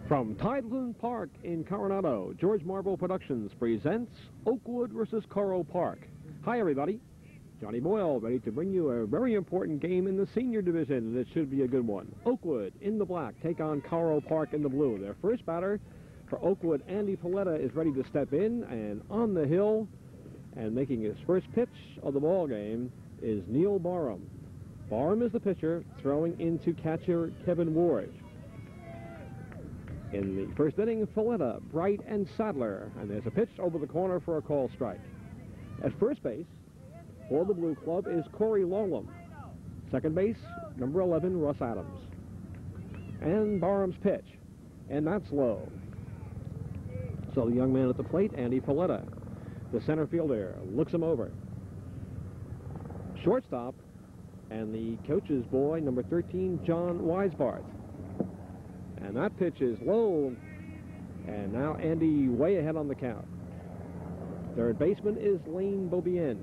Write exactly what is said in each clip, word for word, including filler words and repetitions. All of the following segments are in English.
From Tideland Park in Coronado, George Marble Productions presents Oakwood versus Coral Park. Hi, everybody. Johnny Boyle, ready to bring you a very important game in the senior division, and it should be a good one. Oakwood, in the black, take on Coral Park in the blue. Their first batter for Oakwood, Andy Paletta, is ready to step in, and on the hill, and making his first pitch of the ball game, is Neil Barham. Barham is the pitcher, throwing into catcher Kevin Ward. In the first inning, Paletta, Bright, and Sadler, and there's a pitch over the corner for a call strike. At first base, for the Blue Club, is Corey Lolam. Second base, number eleven, Russ Adams. And Barham's pitch, and that's low. So the young man at the plate, Andy Paletta, the center fielder, looks him over. Shortstop, and the coach's boy, number thirteen, John Weisbarth. And that pitch is low, and now Andy way ahead on the count. Third baseman is Lane Beaubien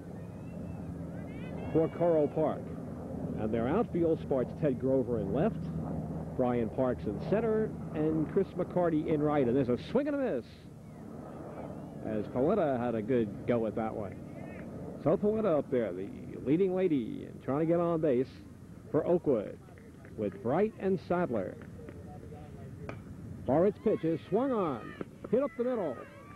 for Coral Park. And their outfield sports Ted Grover in left, Brian Parks in center, and Chris McCarty in right. And there's a swing and a miss, as Paletta had a good go at that one. So Paletta up there, the leading lady, and trying to get on base for Oakwood with Bright and Sadler. Barrett's pitch is swung on, hit up the middle.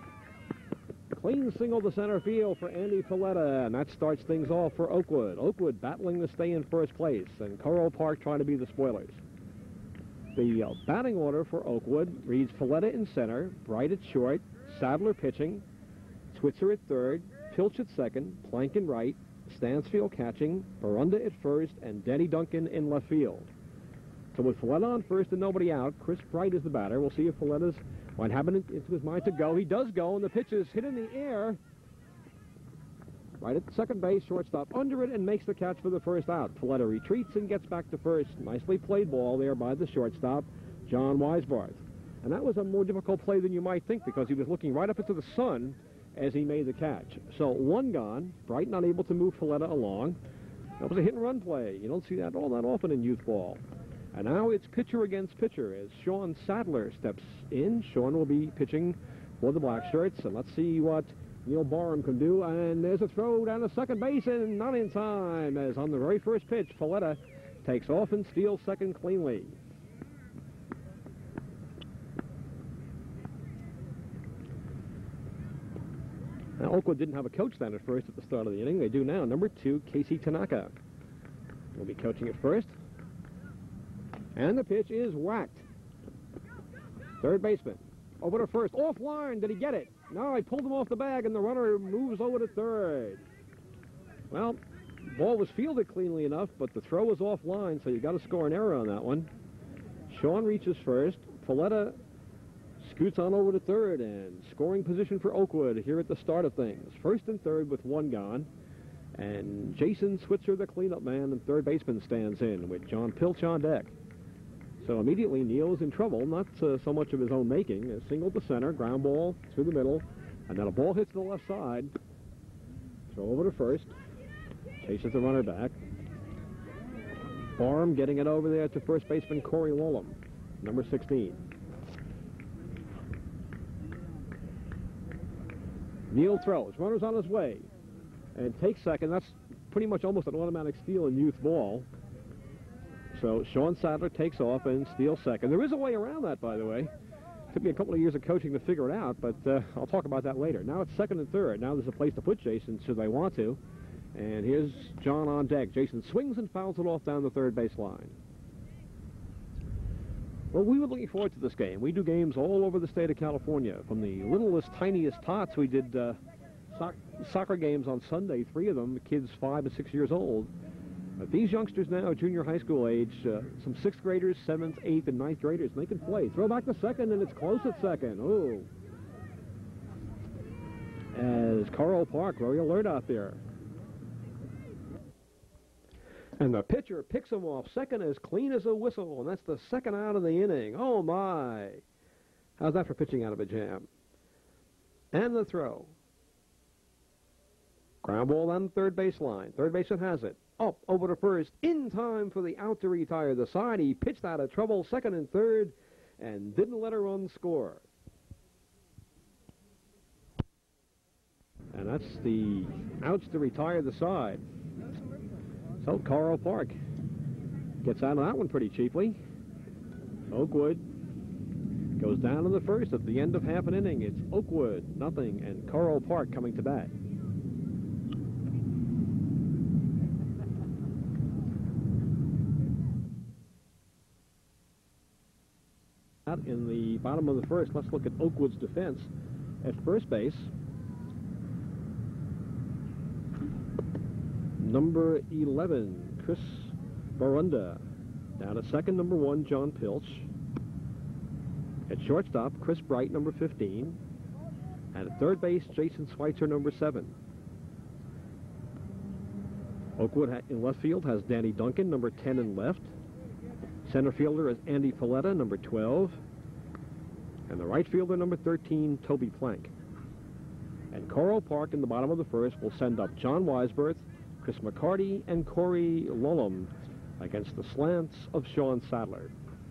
Clean single to center field for Andy Paletta, and that starts things off for Oakwood. Oakwood battling to stay in first place, and Coral Park trying to be the spoilers. The uh, batting order for Oakwood reads Paletta in center, Bright at short, Sadler pitching, Switzer at third, Pilch at second, Plank in right, Stansfield catching, Barunda at first, and Denny Duncan in left field. So with Paletta on first and nobody out, Chris Bright is the batter. We'll see if Paletta's might have it into his mind to go. He does go, and the pitch is hit in the air. Right at second base, shortstop under it, and makes the catch for the first out. Paletta retreats and gets back to first. Nicely played ball there by the shortstop, John Weisbarth. And that was a more difficult play than you might think, because he was looking right up into the sun as he made the catch. So one gone, Bright not able to move Paletta along. That was a hit-and-run play. You don't see that all that often in youth ball. And now it's pitcher against pitcher as Sean Sadler steps in. Sean will be pitching for the Black Shirts, and let's see what Neil Barham can do. And there's a throw down to second base, and not in time, as on the very first pitch, Paletta takes off and steals second cleanly. Now, Oakwood didn't have a coach then at first at the start of the inning. They do now. Number two, Casey Tanaka will be coaching at first. And the pitch is whacked. Third baseman over to first. Offline. Did he get it? No, he pulled him off the bag, and the runner moves over to third. Well, ball was fielded cleanly enough, but the throw was offline, so you got to score an error on that one. Sean reaches first. Paletta scoots on over to third, and scoring position for Oakwood here at the start of things. First and third with one gone. And Jason Switzer, the cleanup man, and third baseman stands in with John Pilch on deck. So immediately Neil is in trouble, not uh, so much of his own making. A single to center, ground ball through the middle, and then a ball hits the left side. Throw over to first. Chases the runner back. Barham getting it over there to first baseman Corey Lolam, number sixteen. Neil throws. Runner's on his way. And takes second. That's pretty much almost an automatic steal in youth ball. So Sean Sadler takes off and steals second. There is a way around that, by the way. Took me a couple of years of coaching to figure it out, but uh, I'll talk about that later. Now it's second and third. Now there's a place to put Jason should they want to. And here's John on deck. Jason swings and fouls it off down the third base line. Well, we were looking forward to this game. We do games all over the state of California. From the littlest, tiniest tots, we did uh, soc soccer games on Sunday, three of them, the kids five and six years old. But these youngsters now, junior high school age, uh, some sixth graders, seventh, eighth, and ninth graders, and they can play. Throw back to second, and it's close at second. Oh. As Coral Park, very alert out there. And the pitcher picks him off second as clean as a whistle, and that's the second out of the inning. Oh, my. How's that for pitching out of a jam? And the throw. Ground ball on the third baseline. Third baseman has it. Up over to first, in time for the out to retire the side. He pitched out of trouble, second and third, and didn't let her run score. And that's the outs to retire the side. So Coral Park gets out of that one pretty cheaply. Oakwood goes down in the first at the end of half an inning. It's Oakwood, nothing, and Coral Park coming to bat. Out in the bottom of the first, let's look at Oakwood's defense at first base. Number eleven, Chris Barunda. Down at second, number one, John Pilch. At shortstop, Chris Bright, number fifteen. And at third base, Jason Schweitzer, number seven. Oakwood in left field has Danny Duncan, number ten in left. Center fielder is Andy Paletta, number twelve. And the right fielder, number thirteen, Toby Plank. And Coral Park in the bottom of the first will send up John Weisberth, Chris McCarty, and Corey Lolum against the slants of Sean Sadler.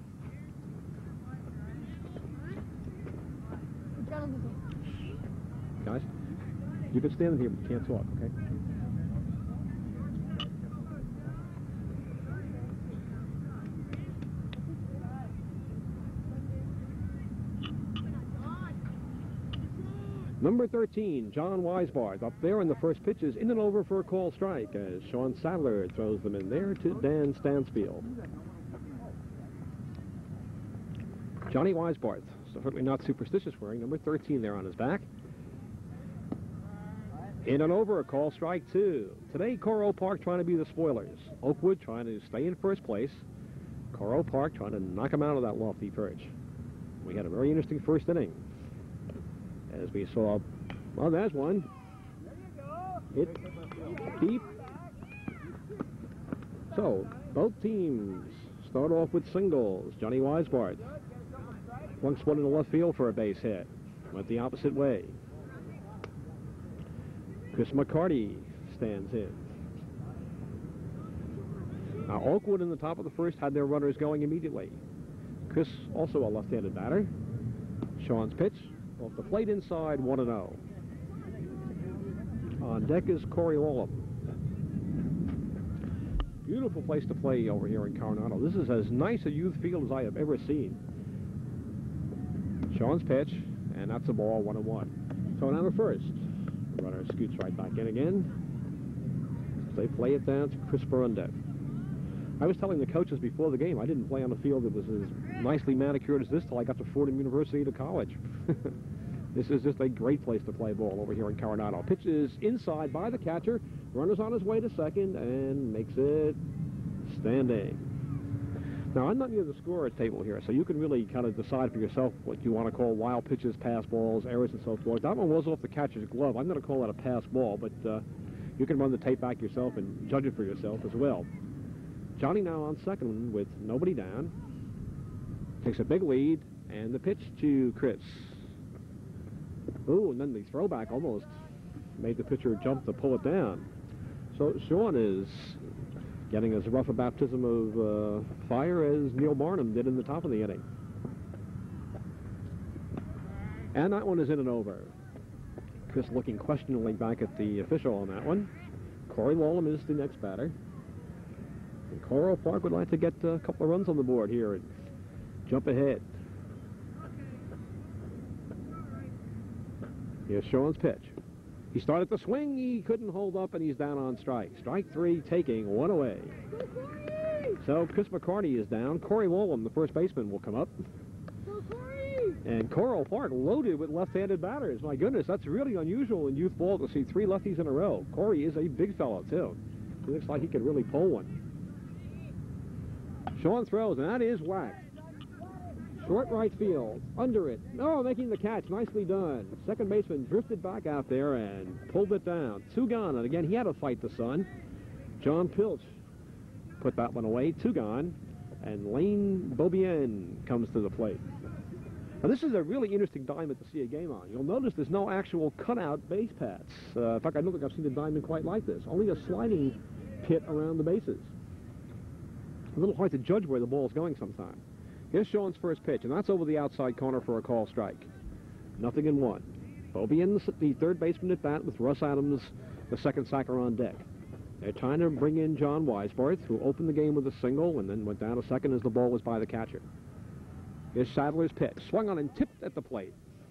Guys, you can stand in here, but you can't talk, okay? Number thirteen, John Weisbarth, up there in the first pitch is in and over for a call strike as Sean Sadler throws them in there to Dan Stansfield. Johnny Weisbarth, certainly not superstitious, wearing number thirteen there on his back. In and over, a call strike two. Today, Coral Park trying to be the spoilers. Oakwood trying to stay in first place. Coral Park trying to knock him out of that lofty perch. We had a very interesting first inning. As we saw, well, there's one. Hit deep. So, both teams start off with singles. Johnny Weisbarth flunks one in the left field for a base hit. Went the opposite way. Chris McCarty stands in. Now, Oakwood in the top of the first had their runners going immediately. Chris, also a left-handed batter. Sean's pitch. Off the plate inside, one and oh. On deck is Corey Lolum. Beautiful place to play over here in Coronado. This is as nice a youth field as I have ever seen. Sean's pitch, and that's a ball, one and one. So now the first. The runner scoots right back in again. They play it down to Chris Barunda. I was telling the coaches before the game, I didn't play on a field that was as nicely manicured as this till I got to Fordham University to college. This is just a great place to play ball over here in Coronado. Pitch is inside by the catcher. Runner's on his way to second and makes it standing. Now, I'm not near the scorer table here, so you can really kind of decide for yourself what you want to call wild pitches, pass balls, errors, and so forth. That one was off the catcher's glove. I'm going to call that a pass ball, but uh, you can run the tape back yourself and judge it for yourself as well. Johnny now on second with nobody down. Takes a big lead, and the pitch to Chris. Ooh, and then the throwback almost made the pitcher jump to pull it down. So Sean is getting as rough a baptism of uh, fire as Neil Barnum did in the top of the inning. And that one is in and over. Chris looking questioningly back at the official on that one. Corey Lolum is the next batter. And Coral Park would like to get a couple of runs on the board here and jump ahead. Here's Sean's pitch. He started to swing, he couldn't hold up, and he's down on strike. Strike three, taking one away. So Chris McCarty is down. Corey Lolum, the first baseman, will come up. And Coral Park loaded with left-handed batters. My goodness, that's really unusual in youth ball to see three lefties in a row. Corey is a big fellow, too. He looks like he could really pull one. Sean throws, and that is whacked. Short right field, under it. Oh, making the catch, nicely done. Second baseman drifted back out there and pulled it down. Two gone, and again, he had to fight the sun. John Pilch put that one away, two gone, and Lane Beaubien comes to the plate. Now, this is a really interesting diamond to see a game on. You'll notice there's no actual cutout base paths. Uh, in fact, I don't think I've seen a diamond quite like this. Only a sliding pit around the bases. A little hard to judge where the ball is going sometime. Here's Sean's first pitch, and that's over the outside corner for a call strike. Nothing in one. Beaubien, the, the third baseman at bat, with Russ Adams, the second sacker, on deck. They're trying to bring in John Weisbarth, who opened the game with a single and then went down a second as the ball was by the catcher. Here's Sadler's pitch. Swung on and tipped at the plate.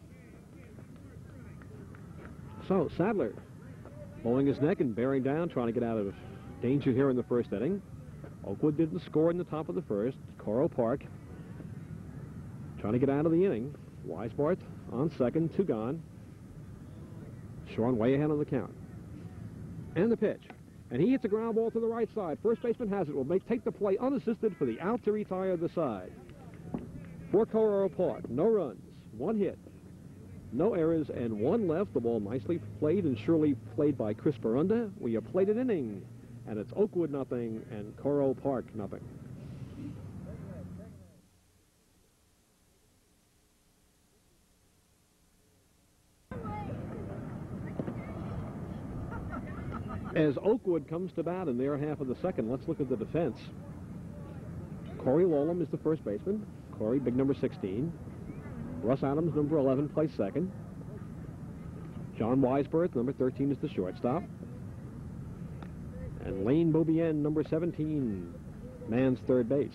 So, Sadler blowing his neck and bearing down, trying to get out of danger here in the first inning. Oakwood didn't score in the top of the first. Coral Park trying to get out of the inning. Weisbarth on second, two gone. Sean way ahead on the count. And the pitch. And he hits a ground ball to the right side. First baseman has it. Will make take the play unassisted for the out to retire the side. For Coral Park, no runs, one hit, no errors, and one left. The ball nicely played and surely played by Chris Barunda. We have played an inning, and it's Oakwood nothing and Coral Park nothing. As Oakwood comes to bat in their half of the second, let's look at the defense. Corey Lolam is the first baseman. Corey, big number sixteen. Russ Adams, number eleven, plays second. John Weisbarth, number thirteen, is the shortstop. And Lane Beaubien, number seventeen, mans third base.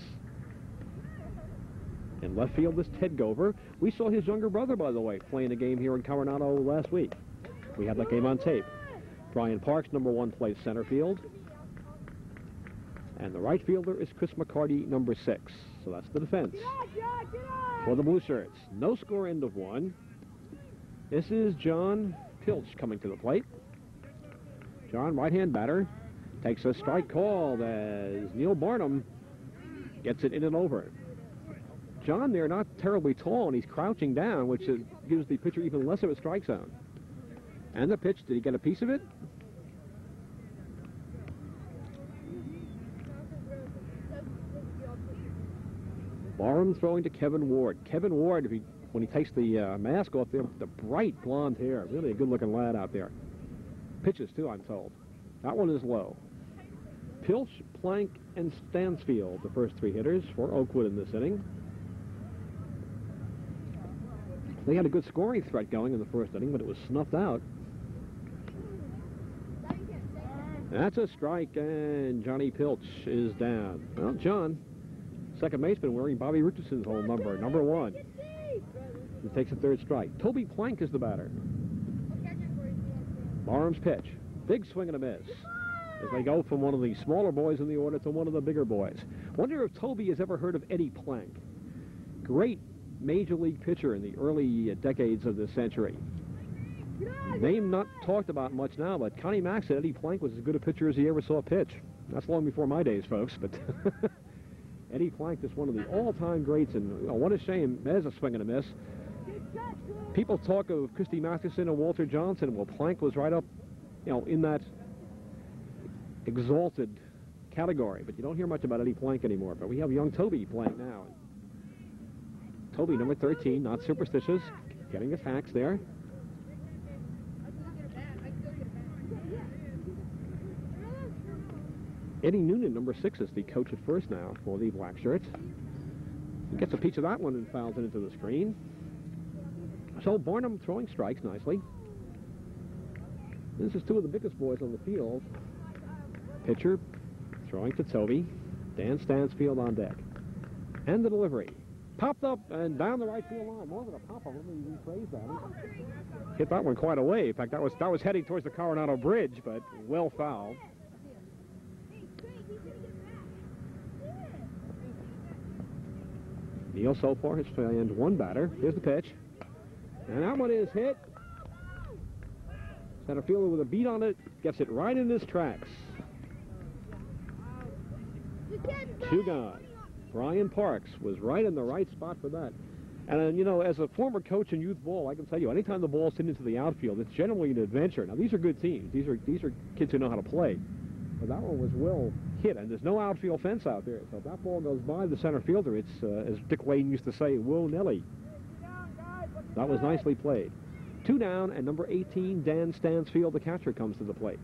In left field is Ted Gover. We saw his younger brother, by the way, playing a game here in Coronado last week. We had that game on tape. Brian Parks, number one, plays center field. And the right fielder is Chris McCarty, number six. So that's the defense. For the Blue Shirts, no score, end of one. This is John Pilch coming to the plate. John, right-hand batter, takes a strike call as Neil Barnum gets it in and over. John there not terribly tall, and he's crouching down, which is, gives the pitcher even less of a strike zone. And the pitch, did he get a piece of it? Barham throwing to Kevin Ward. Kevin Ward, if he, when he takes the uh, mask off there, the bright blonde hair. Really a good-looking lad out there. Pitches, too, I'm told. That one is low. Pilch, Plank, and Stansfield, the first three hitters for Oakwood in this inning. They had a good scoring threat going in the first inning, but it was snuffed out. That's a strike, and Johnny Pilch is down. Well, John, second baseman, wearing Bobby Richardson's whole number, number one. He takes a third strike. Toby Plank is the batter. Barham's pitch. Big swing and a miss as they go from one of the smaller boys in the order to one of the bigger boys. Wonder if Toby has ever heard of Eddie Plank. Great major league pitcher in the early decades of this century. Name not talked about much now, but Connie Mack said Eddie Plank was as good a pitcher as he ever saw pitch. That's long before my days, folks, but Eddie Plank is one of the all-time greats, and oh, what a shame. There's a swing and a miss. People talk of Christy Masterson and Walter Johnson. Well, Plank was right up, you know, in that exalted category, but you don't hear much about Eddie Plank anymore. But we have young Toby Plank now. Toby, number thirteen, not superstitious, getting his hacks there. Eddie Noonan, number six, is the coach at first now for the Black Shirts. He gets a piece of that one and fouls it into the screen. So Barnum throwing strikes nicely. This is two of the biggest boys on the field. Pitcher throwing to Toby. Dan Stansfield on deck. And the delivery. Popped up and down the right field line. More than a pop-up. Let me rephrase that. Hit that one quite away. In fact, that was, that was heading towards the Coronado Bridge, but well fouled. Neil so far has found one batter. Here's the pitch. And that one is hit. Center fielder with a beat on it. Gets it right in his tracks. Two gone. Brian Parks was right in the right spot for that. And, uh, you know, as a former coach in youth ball, I can tell you, anytime the ball's hit into the outfield, it's generally an adventure. Now, these are good teams. These are, these are kids who know how to play. But that one was well hit, and there's no outfield fence out there. So if that ball goes by the center fielder, it's, uh, as Dick Lane used to say, Will Nelly. That was nicely played. Two down, and number eighteen, Dan Stansfield, the catcher, comes to the plate.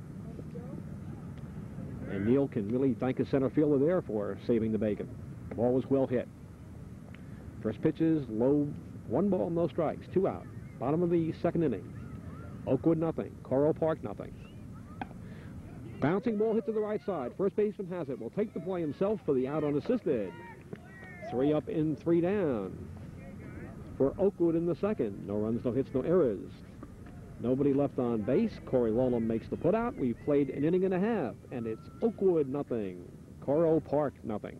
And Neil can really thank his center fielder there for saving the bacon. The ball was well hit. First pitch is low, one ball, no strikes, two out. Bottom of the second inning. Oakwood nothing, Coral Park nothing. Bouncing ball hit to the right side. First baseman has it. Will take the play himself for the out unassisted. Three up in, three down for Oakwood in the second. No runs, no hits, no errors. Nobody left on base. Corey Lolam makes the putout. We've played an inning and a half, and it's Oakwood nothing, Coral Park nothing.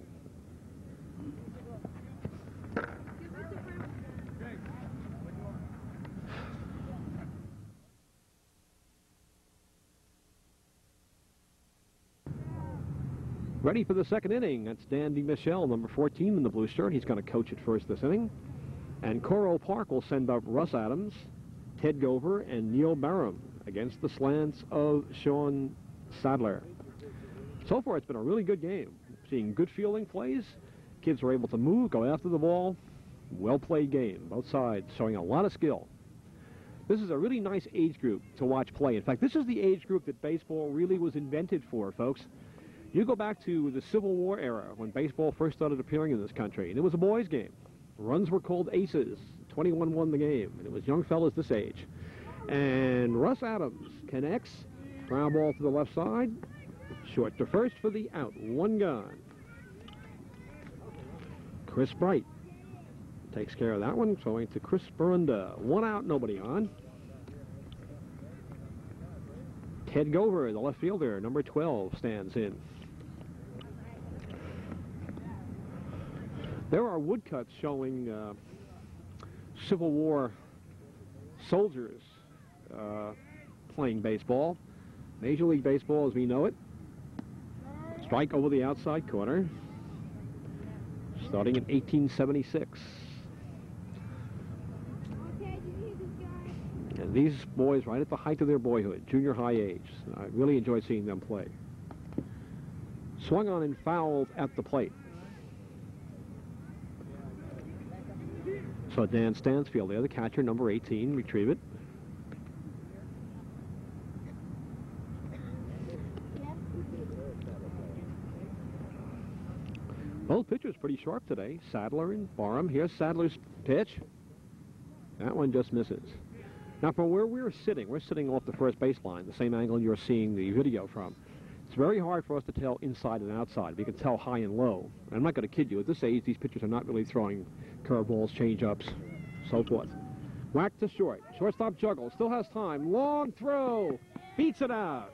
Ready for the second inning. That's Dandy Michelle, number fourteen in the blue shirt. He's going to coach at first this inning. And Coral Park will send up Russ Adams, Ted Gover, and Neil Barham against the slants of Sean Sadler. So far, it's been a really good game. Seeing good fielding plays. Kids are able to move, go after the ball. Well-played game. Both sides showing a lot of skill. This is a really nice age group to watch play. In fact, this is the age group that baseball really was invented for, folks. You go back to the Civil War era when baseball first started appearing in this country, and it was a boys' game. Runs were called aces. twenty-one won the game, and it was young fellas this age. And Russ Adams connects. Ground ball to the left side. Short to first for the out. One gone. Chris Bright takes care of that one. Throwing to Chris Barunda. One out, nobody on. Ted Gover, the left fielder, number twelve, stands in. There are woodcuts showing uh, Civil War soldiers uh, playing baseball. Major League Baseball as we know it. Strike over the outside corner. Starting in eighteen seventy-six. And these boys right at the height of their boyhood, junior high age. I really enjoyed seeing them play. Swung on and fouled at the plate. So Dan Stansfield there, the catcher, number eighteen, retrieve it. Both pitchers pretty sharp today, Sadler and Barham. Here's Sadler's pitch. That one just misses. Now, from where we're sitting, we're sitting off the first baseline, the same angle you're seeing the video from. It's very hard for us to tell inside and outside. We can tell high and low. I'm not going to kid you. At this age, these pitchers are not really throwing curveballs, change-ups, so forth. Whack to short. Shortstop juggles. Still has time. Long throw. Beats it out.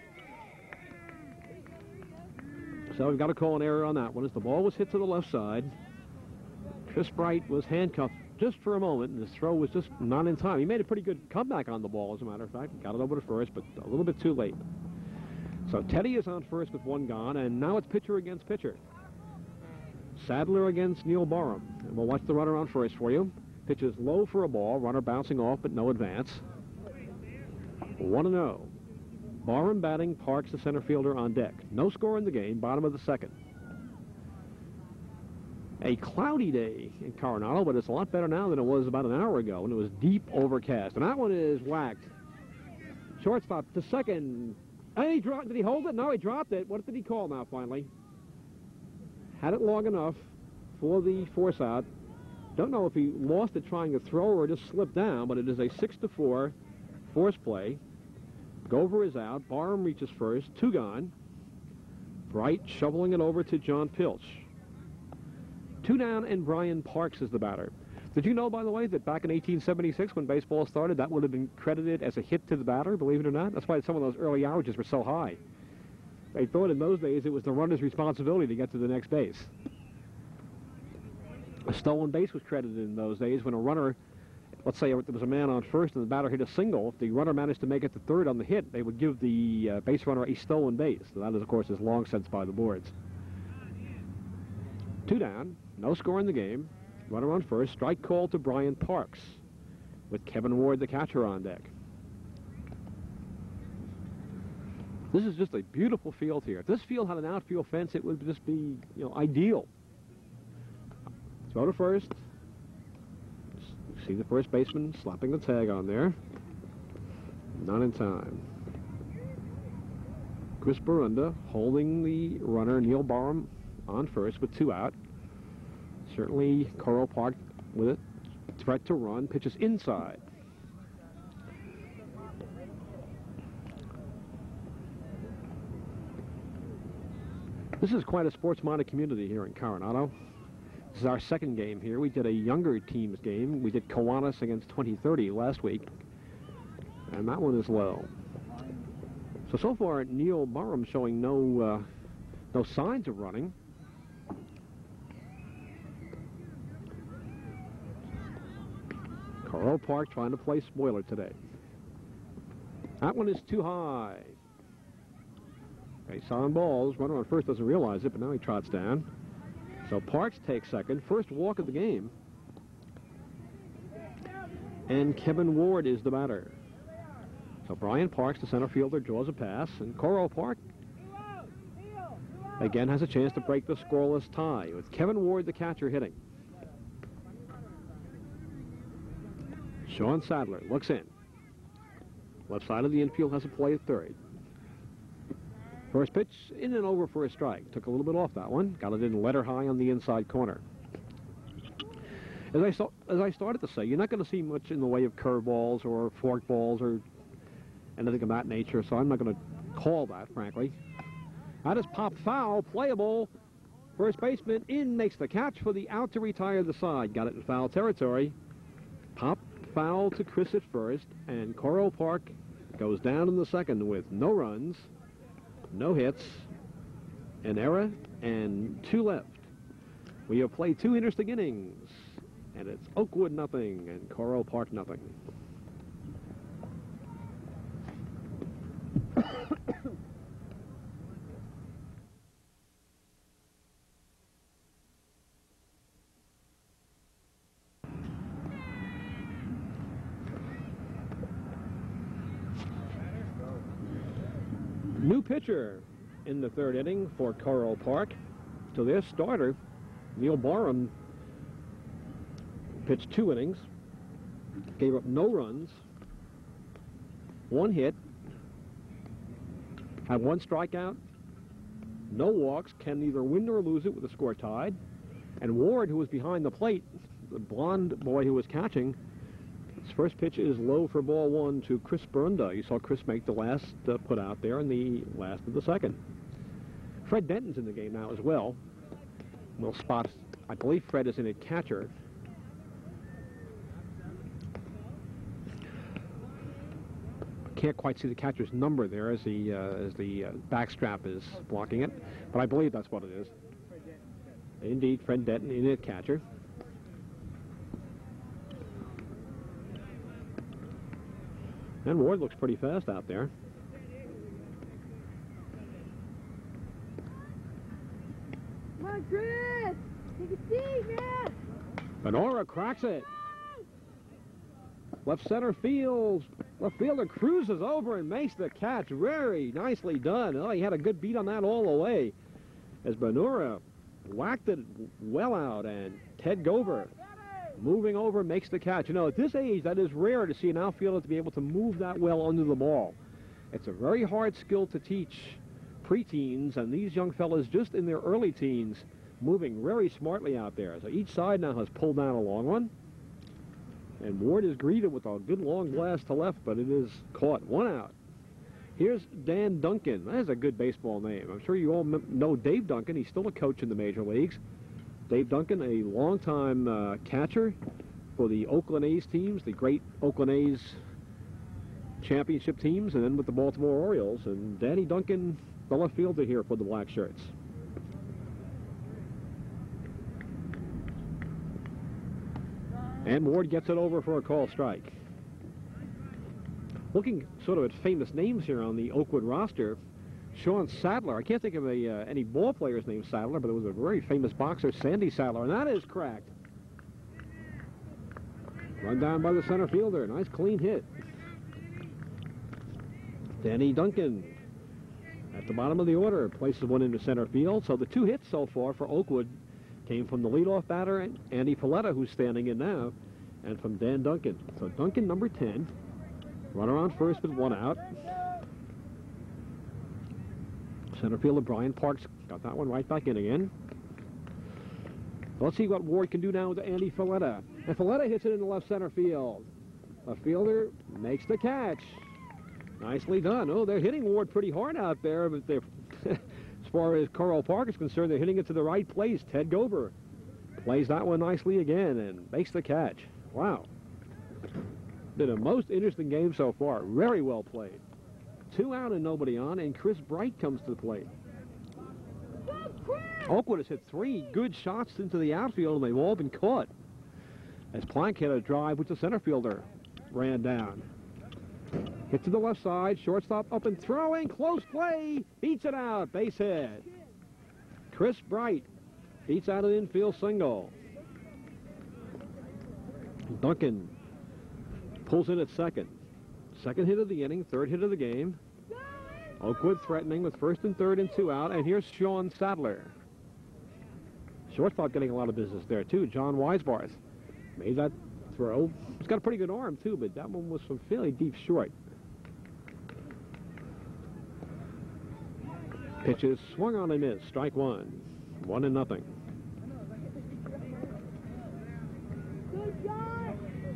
So we've got to call an error on that one as the ball was hit to the left side. Chris Bright was handcuffed just for a moment, and his throw was just not in time. He made a pretty good comeback on the ball, as a matter of fact. Got it over to first, but a little bit too late. So Teddy is on first with one gone, and now it's pitcher against pitcher. Sadler against Neil Barham. And we'll watch the runner on first for you. Pitch is low for a ball. Runner bouncing off, but no advance. one and oh. Barham batting, Parks the center fielder on deck. No score in the game, bottom of the second. A cloudy day in Coronado, but it's a lot better now than it was about an hour ago, and it was deep overcast. And that one is whacked. Shortstop to second. And he dropped. Did he hold it? No, he dropped it. What did he call now, finally? Had it long enough for the force out. Don't know if he lost it trying to throw or just slipped down, but it is a six to four force play. Gover is out. Barham reaches first. Two gone. Bright shoveling it over to John Pilch. Two down, and Brian Parks is the batter. Did you know, by the way, that back in eighteen seventy-six, when baseball started, that would have been credited as a hit to the batter, believe it or not? That's why some of those early averages were so high. They thought in those days it was the runner's responsibility to get to the next base. A stolen base was credited in those days when a runner, let's say there was a man on first and the batter hit a single. If the runner managed to make it to third on the hit, they would give the uh, base runner a stolen base. So that, is, of course, is long since by the boards. Two down, no score in the game. Runner on first, strike call to Brian Parks with Kevin Ward, the catcher, on deck. This is just a beautiful field here. If this field had an outfield fence, it would just be, you know, ideal. Throw to first. See the first baseman slapping the tag on there. Not in time. Chris Barunda holding the runner, Neil Barham, on first with two out. Certainly Coral Park with it. Threat to run. Pitches inside. This is quite a sports-minded community here in Coronado. This is our second game here. We did a younger team's game. We did Kiwanis against twenty thirty last week. And that one is low. So, so far, Neil Barham showing no, uh, no signs of running. Coral Park trying to play spoiler today. That one is too high. Base on balls. Runner on first doesn't realize it, but now he trots down. So Parks takes second. First walk of the game. And Kevin Ward is the batter. So Brian Parks, the center fielder, draws a pass. And Coral Park again has a chance to break the scoreless tie with Kevin Ward, the catcher, hitting. Sean Sadler looks in. Left side of the infield has a play at third. First pitch in and over for a strike. Took a little bit off that one. Got it in letter high on the inside corner. As I, saw, as I started to say, you're not going to see much in the way of curveballs or fork balls or anything of that nature, so I'm not going to call that, frankly. That is pop foul, playable. First baseman in, makes the catch for the out to retire the side. Got it in foul territory. Pop foul to Chris at first, and Coral Park goes down in the second with no runs, no hits, an error, and two left. We have played two interesting innings, and it's Oakwood nothing and Coral Park nothing. New pitcher in the third inning for Coral Park. So their starter, Neil Barham, pitched two innings, gave up no runs, one hit, had one strikeout, no walks, can neither win nor lose it with the score tied. And Ward, who was behind the plate, the blonde boy who was catching, his first pitch is low for ball one to Chris Berunda. You saw Chris make the last uh, put out there in the last of the second. Fred Denton's in the game now as well. We'll spot, I believe Fred is in at catcher. Can't quite see the catcher's number there as the, uh, as the uh, backstrap is blocking it, but I believe that's what it is. Indeed, Fred Denton in at catcher. And Ward looks pretty fast out there. Come on, Chris! Take a seat, man! Benora cracks it. Left center field. Left fielder cruises over and makes the catch. Very nicely done. Oh, he had a good beat on that all the way. As Benora whacked it well out, and Ted Gover moving over makes the catch. You know, at this age, that is rare to see an outfielder to be able to move that well under the ball. It's a very hard skill to teach preteens, and these young fellas just in their early teens moving very smartly out there. So each side now has pulled down a long one. And Ward is greeted with a good long blast to left, but it is caught. One out. Here's Dan Duncan. That is a good baseball name. I'm sure you all know Dave Duncan. He's still a coach in the major leagues. Dave Duncan, a longtime uh, catcher for the Oakland A's teams, the great Oakland A's championship teams, and then with the Baltimore Orioles. And Danny Duncan, the left fielder here for the Black Shirts. And Ward gets it over for a call strike. Looking sort of at famous names here on the Oakwood roster, Sean Sadler. I can't think of a, uh, any ball players named Sadler, but it was a very famous boxer, Sandy Sadler, and that is cracked. Run down by the center fielder. Nice clean hit. Danny Duncan at the bottom of the order places one into center field. So the two hits so far for Oakwood came from the leadoff batter, Andy Paletta, who's standing in now, and from Dan Duncan. So Duncan, number ten. Runner on first with one out. Center fielder Brian Parks got that one right back in again. Let's see what Ward can do now with Andy Filetta. And Filetta hits it in the left center field. A fielder makes the catch. Nicely done. Oh, they're hitting Ward pretty hard out there, but they're, as far as Coral Park is concerned, they're hitting it to the right place. Ted Gober plays that one nicely again and makes the catch. Wow. Been a most interesting game so far. Very well played. Two out and nobody on, and Chris Bright comes to the plate. Oakwood has hit three good shots into the outfield, and they've all been caught. As Plank hit a drive, which the center fielder ran down. Hit to the left side, shortstop up and throwing, close play, beats it out, base hit. Chris Bright beats out an infield single. Duncan pulls in at second. Second hit of the inning, third hit of the game. Oakwood threatening with first and third and two out, and here's Sean Sadler. Shortstop getting a lot of business there, too. John Weisbarth made that throw. He's got a pretty good arm, too, but that one was from fairly deep short. Pitches swung on and missed. Strike one. One and nothing. Good shot.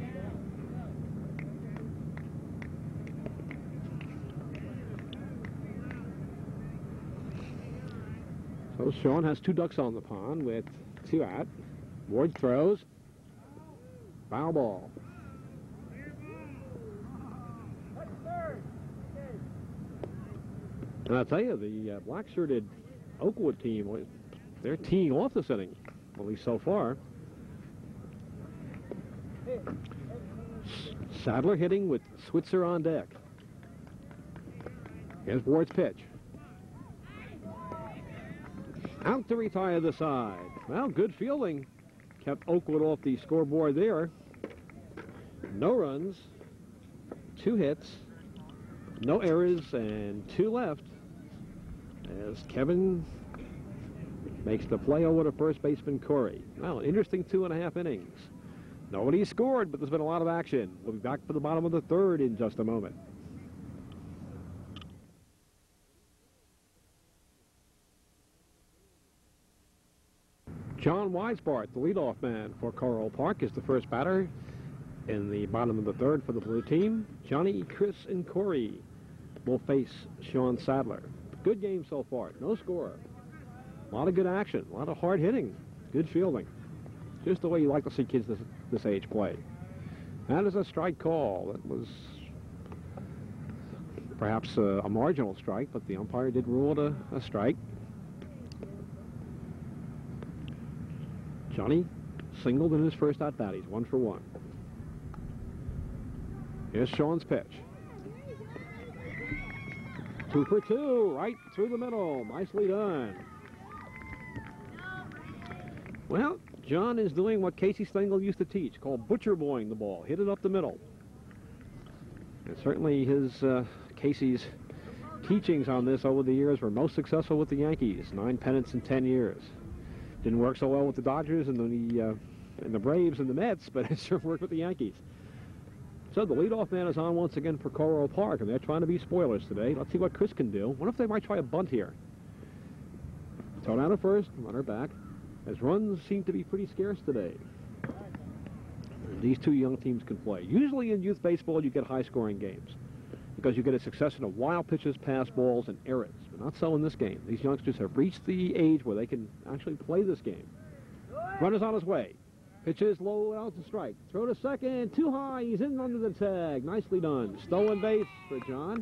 So Sean has two ducks on the pond with two out. Ward throws. Foul ball. And I'll tell you, the uh, black-shirted Oakwood team, they're teeing off this inning, at least so far. Sadler hitting with Switzer on deck. Here's Ward's pitch. Out to retire the side. Well, good fielding. Kept Oakwood off the scoreboard there. No runs, two hits, no errors, and two left. As Kevin makes the play over to first baseman Corey. Well, interesting two and a half innings. Nobody scored, but there's been a lot of action. We'll be back for the bottom of the third in just a moment. John Weisbarth, the leadoff man for Coral Park, is the first batter in the bottom of the third for the blue team. Johnny, Chris, and Corey will face Sean Sadler. Good game so far. No score. A lot of good action. A lot of hard hitting. Good fielding. Just the way you like to see kids this, this age play. That is a strike call. That was perhaps a, a marginal strike, but the umpire did rule it a, a strike. Johnny singled in his first at-bat. He's one for one. Here's Sean's pitch. Two for two, right through the middle. Nicely done. Well, John is doing what Casey Stengel used to teach, called butcher boying the ball. Hit it up the middle. And certainly his, uh, Casey's teachings on this over the years were most successful with the Yankees. Nine pennants in ten years. Didn't work so well with the Dodgers and the, uh, and the Braves and the Mets, but it sure worked with the Yankees. So the leadoff man is on once again for Coral Park, and they're trying to be spoilers today. Let's see what Chris can do. What if they might try a bunt here? Throw down at first, runner back, as runs seem to be pretty scarce today. And these two young teams can play. Usually in youth baseball, you get high-scoring games because you get a succession of wild pitches, pass balls, and errors. But not so in this game. These youngsters have reached the age where they can actually play this game. Runner's on his way. Pitch is low, out to strike. Throw to second, too high. He's in under the tag. Nicely done. Stolen base for John.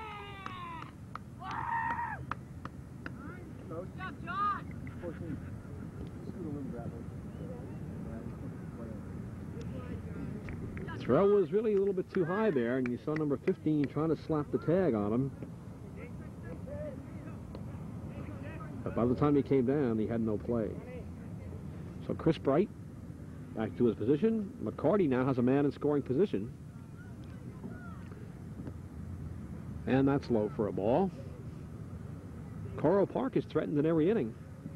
Throw was really a little bit too high there, and you saw number fifteen trying to slap the tag on him. But by the time he came down, he had no play. So Chris Bright back to his position. McCarty now has a man in scoring position. And that's low for a ball. Coral Park is threatened in every inning.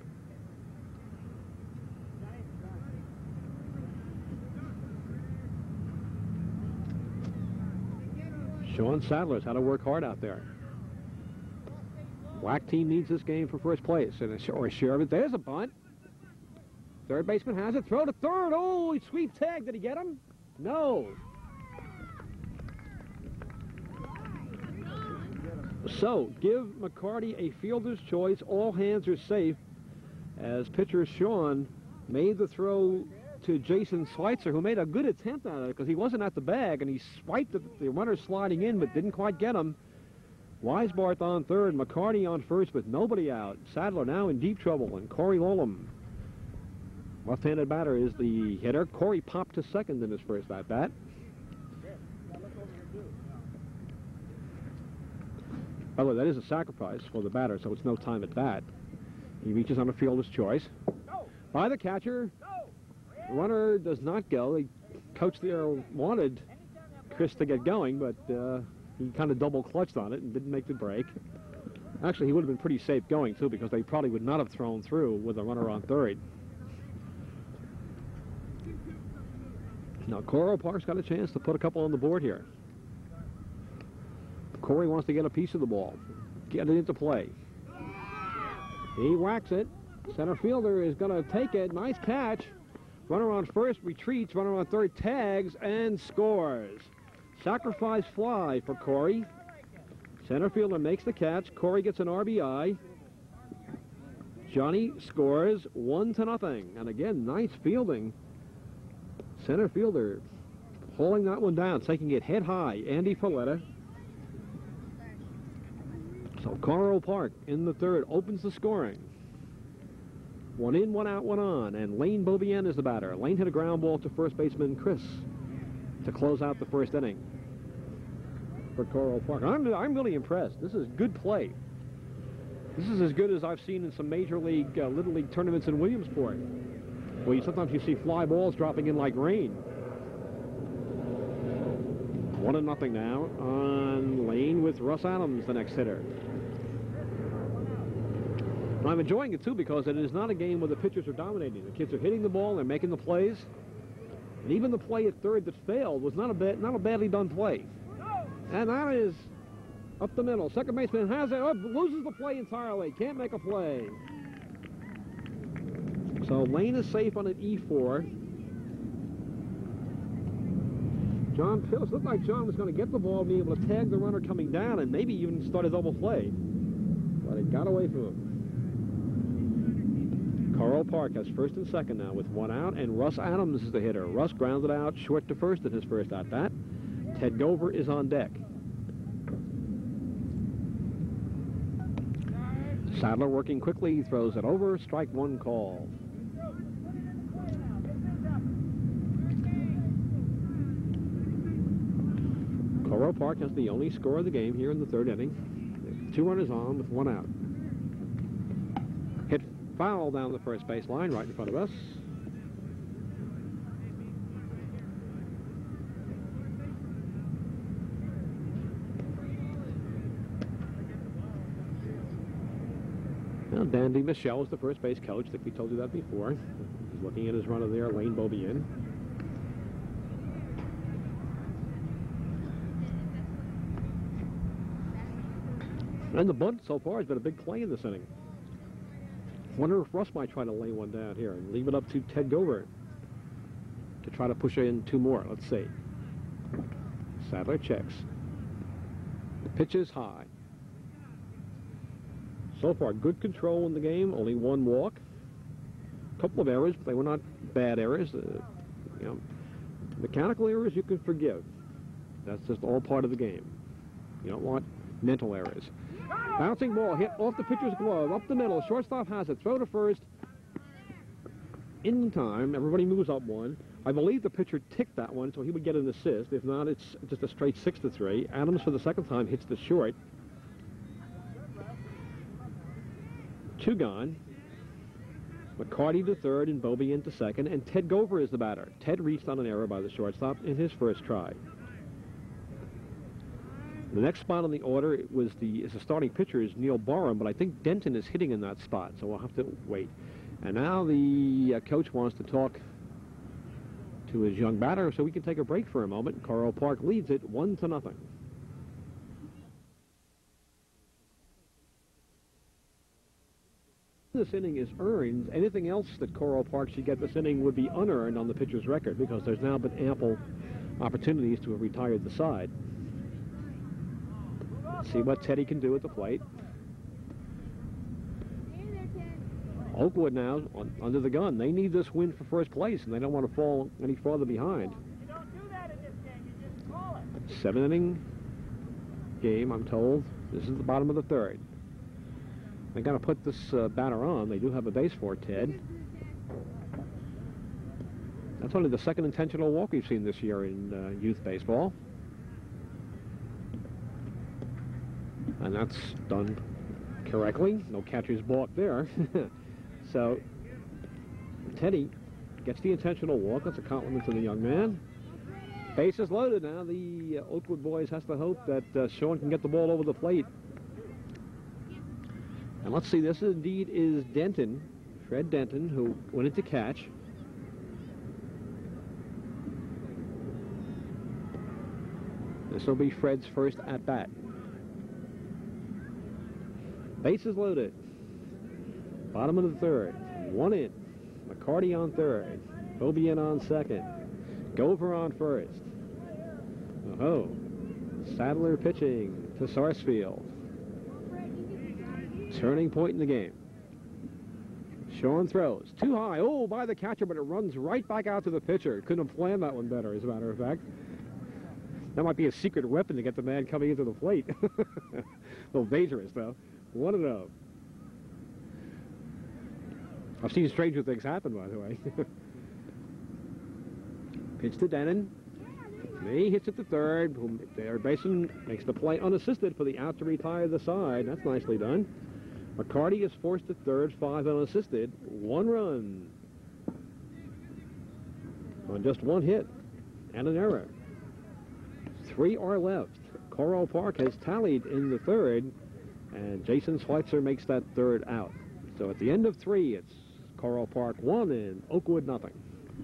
Sean Sadler's had to work hard out there. Black team needs this game for first place. And or a share of it. There's a bunt. Third baseman has it. Throw to third. Oh, sweep tag. Did he get him? No. So, give McCarty a fielder's choice. All hands are safe as pitcher Sean made the throw to Jason Schweitzer, who made a good attempt on it because he wasn't at the bag, and he swiped the, the runner sliding in but didn't quite get him. Weisbarth on third, McCarty on first with nobody out. Sadler now in deep trouble, and Corey Lolam, left-handed batter, is the hitter. Corey popped to second in his first at-bat. By the way, that is a sacrifice for the batter, so it's no time at bat. He reaches on a fielder's choice. By the catcher. The runner does not go. The coach there wanted Chris to get going, but uh, he kind of double-clutched on it and didn't make the break. Actually, he would have been pretty safe going, too, because they probably would not have thrown through with a runner on third. Now, Coral Park's got a chance to put a couple on the board here. Corey wants to get a piece of the ball, get it into play. He whacks it. Center fielder is going to take it. Nice catch. Runner on first retreats. Runner on third tags and scores. Sacrifice fly for Corey. Center fielder makes the catch. Corey gets an R B I. Johnny scores one to nothing. And again, nice fielding. Center fielder pulling that one down, taking it head high. Andy Folletta. So Coral Park in the third opens the scoring. One in, one out, one on, and Lane Beaubien is the batter. Lane hit a ground ball to first baseman Chris to close out the first inning for Coral Park. I'm, I'm really impressed. This is good play. This is as good as I've seen in some Major League, uh, Little League tournaments in Williamsport, where you, sometimes you see fly balls dropping in like rain. One and nothing now on Lane with Russ Adams, the next hitter. I'm enjoying it, too, because it is not a game where the pitchers are dominating. The kids are hitting the ball, they're making the plays. And even the play at third that failed was not a, bad, not a badly done play. And that is up the middle. Second baseman has it, oh, loses the play entirely, can't make a play. So Lane is safe on an E four. John Phillips, looked like John was going to get the ball and be able to tag the runner coming down and maybe even start a double play. But it got away from him. Coral Park has first and second now with one out, and Russ Adams is the hitter. Russ grounded out short to first in his first at-bat. Ted Gover is on deck. Sadler working quickly, he throws it over, strike one call. Coral Park has the only score of the game here in the third inning. Two runners on with one out. Hit foul down the first base line right in front of us. Now, Dandy Michelle is the first base coach. I think we told you that before. He's looking at his runner there, Lane Beaubien. And the bunt so far has been a big play in this inning. Wonder if Russ might try to lay one down here and leave it up to Ted Gover to try to push in two more. Let's see. Sadler checks. The pitch is high. So far, good control in the game. Only one walk. A couple of errors, but they were not bad errors. Uh, you know, mechanical errors you can forgive. That's just all part of the game. You don't want mental errors. Bouncing ball hit off the pitcher's glove, up the middle. Shortstop has it. Throw to first. In time. Everybody moves up one. I believe the pitcher ticked that one, so he would get an assist. If not, it's just a straight six to three. Adams, for the second time, hits the short. Two gone. McCarty to third and Beaubien to second, and Ted Gover is the batter. Ted reached on an error by the shortstop in his first try. The next spot on the order was the is the starting pitcher is Neil Borum, but I think Denton is hitting in that spot, so we'll have to wait. And now the uh, coach wants to talk to his young batter, so we can take a break for a moment. Coral Park leads it one to nothing. This inning is earned. Anything else that Coral Park should get this inning would be unearned on the pitcher's record, because there's now been ample opportunities to have retired the side. Let's see what Teddy can do at the plate. Oakwood now on, under the gun. They need this win for first place, and they don't want to fall any farther behind. You don't do that in this game. You just call it. Seven inning game, I'm told. This is the bottom of the third. They got to put this uh, batter on. They do have a base for it, Ted. That's only the second intentional walk we've seen this year in uh, youth baseball. And that's done correctly. No catcher's balk there. So Teddy gets the intentional walk. That's a compliment to the young man. Bases loaded now. The uh, Oakwood boys has to hope that uh, Sean can get the ball over the plate. And let's see, this indeed is Denton, Fred Denton, who went in to catch. This will be Fred's first at-bat. Bases loaded. Bottom of the third. One in. McCarty on third. Toby in on second. Gover on first. Oh, Sadler pitching to Sarsfield. Turning point in the game. Sean throws. Too high. Oh, by the catcher, but it runs right back out to the pitcher. Couldn't have planned that one better, as a matter of fact. That might be a secret weapon to get the man coming into the plate. A little dangerous, though. one and oh. I've seen stranger things happen, by the way. Pitch to Denton. He hits it to third. Third baseman makes the play unassisted for the out to retire the side. That's nicely done. McCarty is forced to third, five unassisted. One run. On just one hit and an error. Three are left. Coral Park has tallied in the third, and Jason Schweitzer makes that third out. So at the end of three, it's Coral Park one and Oakwood nothing.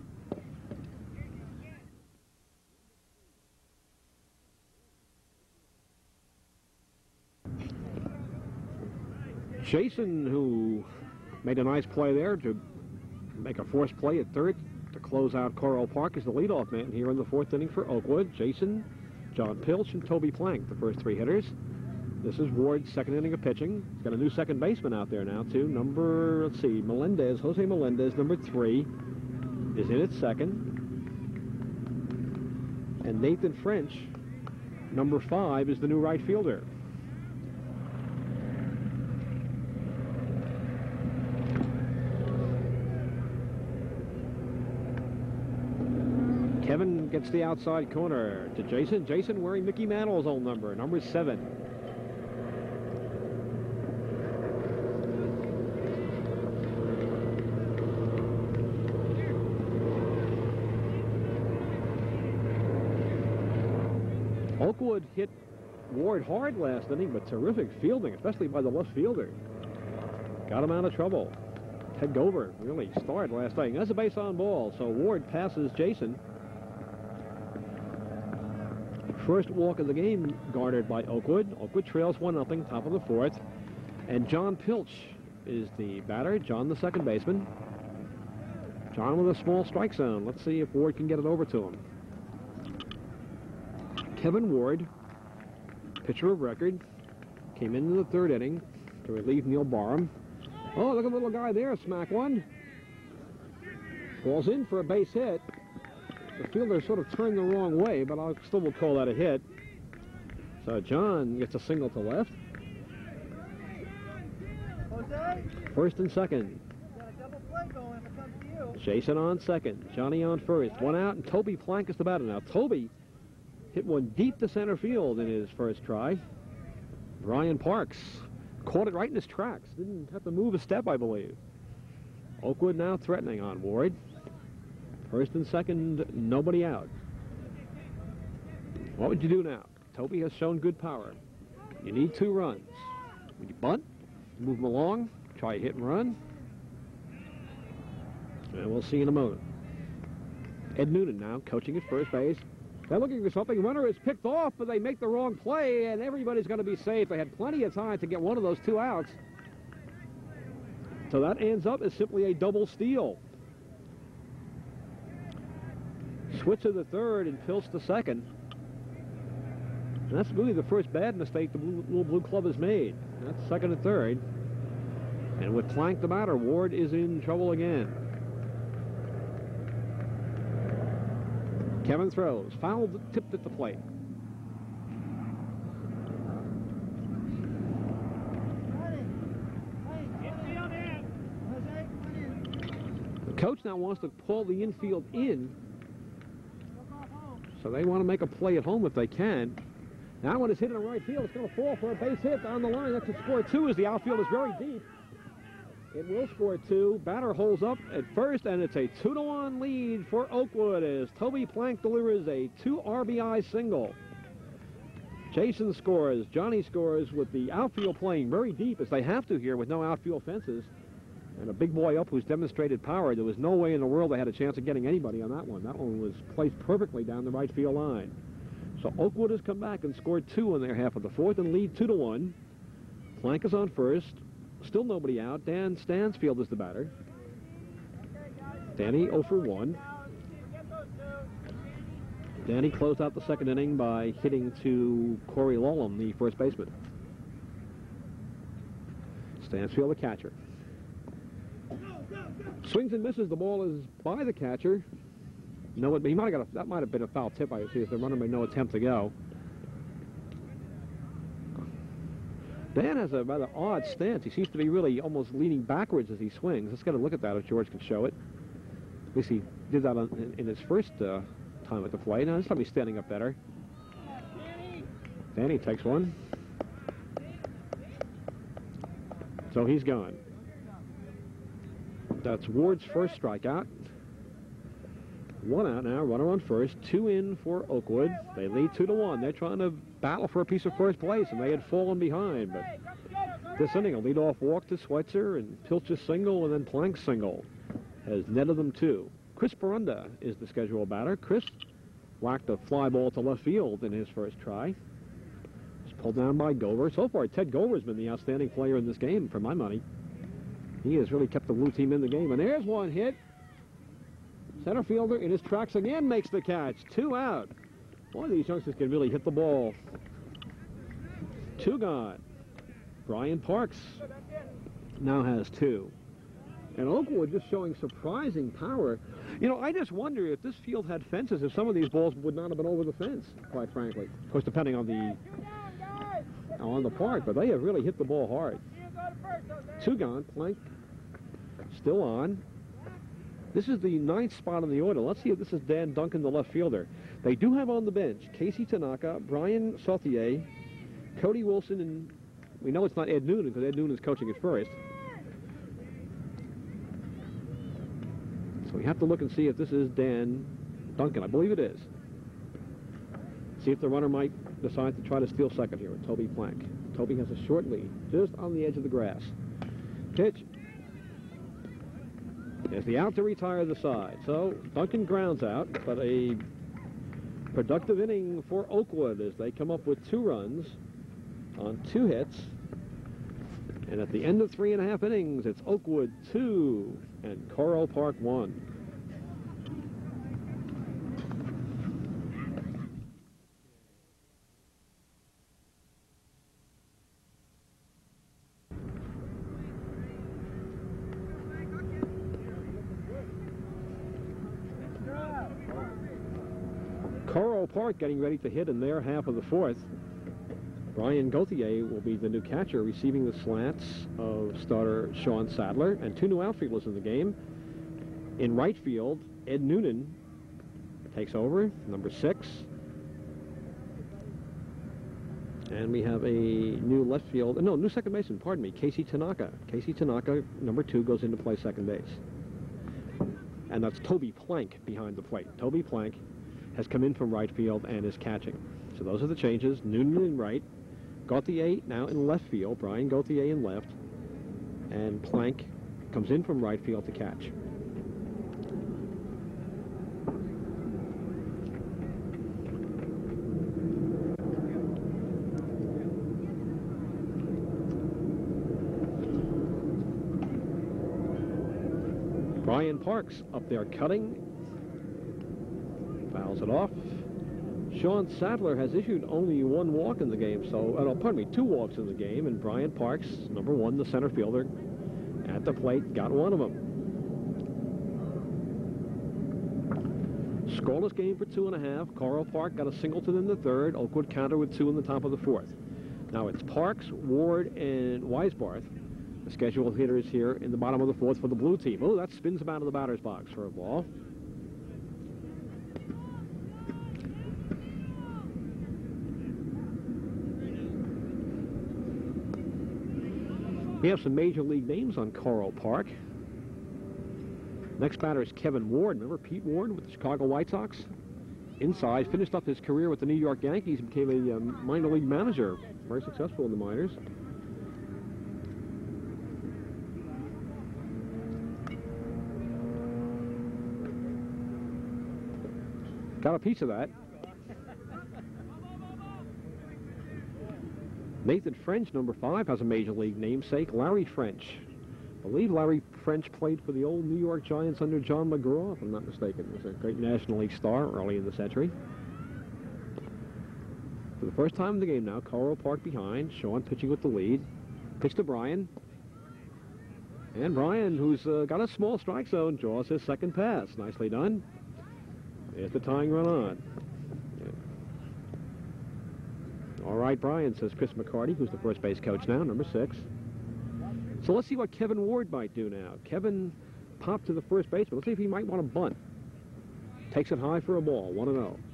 Jason, who made a nice play there to make a forced play at third to close out Coral Park, is the leadoff man here in the fourth inning for Oakwood. Jason, John Pilch, and Toby Plank, the first three hitters. This is Ward's second inning of pitching. He's got a new second baseman out there now, too. Number, let's see, Melendez, Jose Melendez, number three, is in at second. And Nathan French, number five, is the new right fielder. Kevin gets the outside corner to Jason. Jason wearing Mickey Mantle's old number, number seven. Oakwood hit Ward hard last inning, but terrific fielding, especially by the left fielder. Got him out of trouble. Ted Gover really starred last inning. That's a base on ball, so Ward passes Jason. First walk of the game garnered by Oakwood. Oakwood trails one nothing, top of the fourth. And John Pilch is the batter. John, the second baseman. John with a small strike zone. Let's see if Ward can get it over to him. Kevin Ward, pitcher of record, came into the third inning to relieve Neil Barham. Oh, look at the little guy there, smack one. Falls in for a base hit. The fielder sort of turned the wrong way, but I still will call that a hit. So John gets a single to left. Jose? First and second. Got a double play going if it comes to you. Jason on second. Johnny on first. One out, and Toby Plank is the batter. Now, Toby hit one deep to center field in his first try. Brian Parks caught it right in his tracks. Didn't have to move a step, I believe. Oakwood now threatening on Ward. First and second, nobody out. What would you do now? Toby has shown good power. You need two runs. Would you bunt? Move him along? Try a hit and run? And we'll see in a moment. Ed Noonan now coaching at first base. They're looking for something. Runner is picked off, but they make the wrong play, and everybody's going to be safe. They had plenty of time to get one of those two outs. So that ends up as simply a double steal. Switch to the third and Pilch the second. And that's really the first bad mistake the blue, Little Blue Club has made. That's second and third. And with Plank the batter, Ward is in trouble again. Kevin throws. Fouled, tipped at the plate. The coach now wants to pull the infield in. So they want to make a play at home if they can. That one is hit in the right field. It's going to fall for a base hit down the line. That's a score two as the outfield is very deep. It will score two. Batter holds up at first, and it's a two to one lead for Oakwood as Toby Plank delivers a two R B I single. Jason scores. Johnny scores with the outfield playing very deep as they have to here with no outfield fences. And a big boy up who's demonstrated power. There was no way in the world they had a chance of getting anybody on that one. That one was placed perfectly down the right field line. So Oakwood has come back and scored two in their half of the fourth and lead two to one. Plank is on first. Still nobody out. Dan Stansfield is the batter. Danny oh for one. Danny closed out the second inning by hitting to Corey Lawlem, the first baseman. Stansfield, the catcher. Swings and misses. The ball is by the catcher. No, he might have got a, that might have been a foul tip. I see if the runner made no attempt to go. Dan has a rather odd stance. He seems to be really almost leaning backwards as he swings. Let's get a look at that if George can show it. At least he did that on, in, in his first uh, time at the plate. Now this time he's standing up better. Danny takes one. So he's gone. That's Ward's first strikeout. One out now, runner on first, two in for Oakwood. They lead two to one. They're trying to battle for a piece of first place, and they had fallen behind. But this inning, a leadoff walk to Schweitzer, and Pilch's single, and then Plank's single has netted them two. Chris Barunda is the scheduled batter. Chris whacked a fly ball to left field in his first try. It's pulled down by Gover. So far, Ted Gover's been the outstanding player in this game, for my money. He has really kept the blue team in the game. And there's one hit. Center fielder in his tracks again makes the catch. Two out. Boy, these youngsters can really hit the ball. Two gone. Brian Parks now has two. And Oakwood just showing surprising power. You know, I just wonder if this field had fences, if some of these balls would not have been over the fence, quite frankly. Of course, depending on the on the park, but they have really hit the ball hard. Two gone. Plank still on. This is the ninth spot on the order. Let's see if this is Dan Duncan, the left fielder. They do have on the bench Casey Tanaka, Brian Sauthier, Cody Wilson, and we know it's not Ed Noonan because Ed Noonan is coaching at first. So we have to look and see if this is Dan Duncan. I believe it is. See if the runner might decide to try to steal second here with Toby Plank. Toby has a short lead, just on the edge of the grass. Pitch. There's the out to retire the side. So Duncan grounds out, but a productive inning for Oakwood as they come up with two runs on two hits. And at the end of three and a half innings, it's Oakwood two and Coral Park one. Coral Park getting ready to hit in their half of the fourth. Brian Gauthier will be the new catcher, receiving the slants of starter Sean Sadler, and two new outfielders in the game. In right field, Ed Noonan takes over, number six. And we have a new left field, no, new second baseman, pardon me, Casey Tanaka. Casey Tanaka, number two, goes in to play second base. And that's Toby Plank behind the plate. Toby Plank has come in from right field and is catching. So those are the changes. Noonan in right. Gauthier now in left field. Brian Gauthier in left. And Plank comes in from right field to catch. Brian Parks up there cutting. Fouls it off. Sean Sadler has issued only one walk in the game, so, uh, no, pardon me, two walks in the game, and Brian Parks, number one, the center fielder, at the plate, got one of them. Scoreless game for two and a half. Coral Park got a singleton in the third. Oakwood counter with two in the top of the fourth. Now it's Parks, Ward, and Weisbarth, the scheduled hitters here in the bottom of the fourth for the blue team. Oh, that spins him out of the batter's box for a ball. We have some major league names on Coral Park. Next batter is Kevin Ward. Remember Pete Ward with the Chicago White Sox? Inside, finished up his career with the New York Yankees and became a um, minor league manager. Very successful in the minors. Got a piece of that. Nathan French, number five, has a major league namesake, Larry French. I believe Larry French played for the old New York Giants under John McGraw, if I'm not mistaken. He was a great National League star early in the century. For the first time in the game now, Coral Park behind. Sean pitching with the lead. Pitch to Brian. And Brian, who's uh, got a small strike zone, draws his second pass. Nicely done. There's the tying run on. All right, Brian, says Chris McCarty, who's the first base coach now, number six. So let's see what Kevin Ward might do now. Kevin popped to the first baseman. Let's see if he might want to bunt. Takes it high for a ball, one and oh.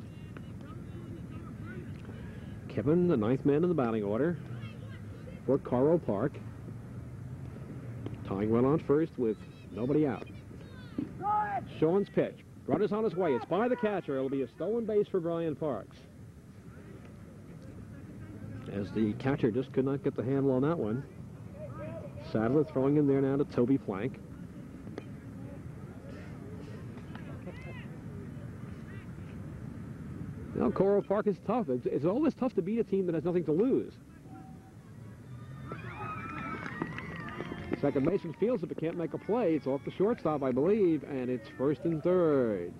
Kevin, the ninth man in the batting order for Coral Park. Tying run on first with nobody out. Sean's pitch. Runner's on his way. It's by the catcher. It'll be a stolen base for Brian Parks, as the catcher just could not get the handle on that one. Sadler throwing in there now to Toby Flank. Now, Coral Park is tough. It's, it's always tough to beat a team that has nothing to lose. Second baseman feels it but can't make a play. It's off the shortstop, I believe, and it's first and third.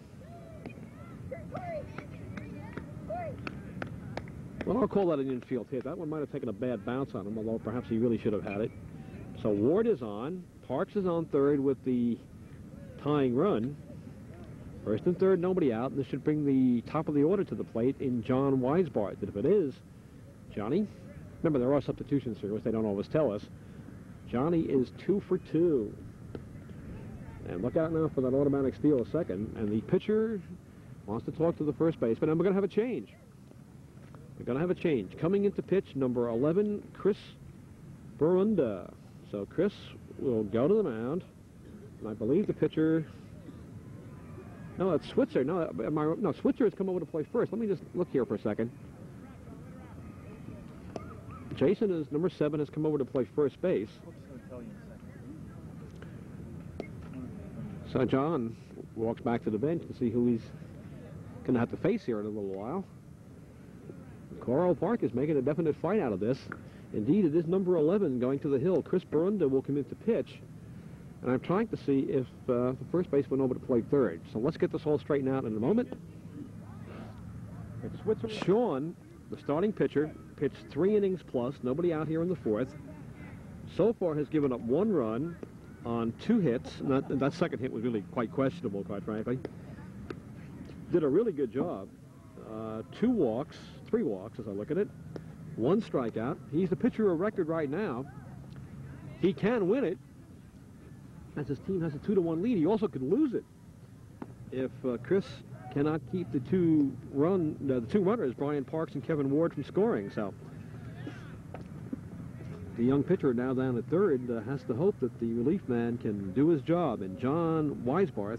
Well, I'll call that an infield hit. That one might have taken a bad bounce on him, although perhaps he really should have had it. So Ward is on. Parks is on third with the tying run. First and third, nobody out. And this should bring the top of the order to the plate in John Weisbarth. And if it is, Johnny, remember there are substitutions here, which they don't always tell us. Johnny is two for two. And look out now for that automatic steal a second. And the pitcher wants to talk to the first baseman, and we're going to have a change. We're going to have a change. Coming into pitch, number eleven, Chris Barunda. So Chris will go to the mound, and I believe the pitcher... No, it's Switzer. No, am I, no, Switzer has come over to play first. Let me just look here for a second. Jason, is number seven, has come over to play first base. So John walks back to the bench to see who he's going to have to face here in a little while. Coral Park is making a definite fight out of this. Indeed, it is number eleven going to the hill. Chris Barunda will come in to pitch. And I'm trying to see if uh, the first base went over to play third. So let's get this all straightened out in a moment. Sean, the starting pitcher, pitched three innings plus, nobody out here in the fourth. So far has given up one run on two hits. Not, that second hit was really quite questionable, quite frankly. Did a really good job. Uh, two walks, three walks as I look at it. One strikeout. He's the pitcher of record right now. He can win it, as his team has a two to one lead. He also could lose it if uh, Chris cannot keep the two run uh, the two runners, Brian Parks and Kevin Ward, from scoring. So the young pitcher now down at third uh, has to hope that the relief man can do his job. And John Weisbarth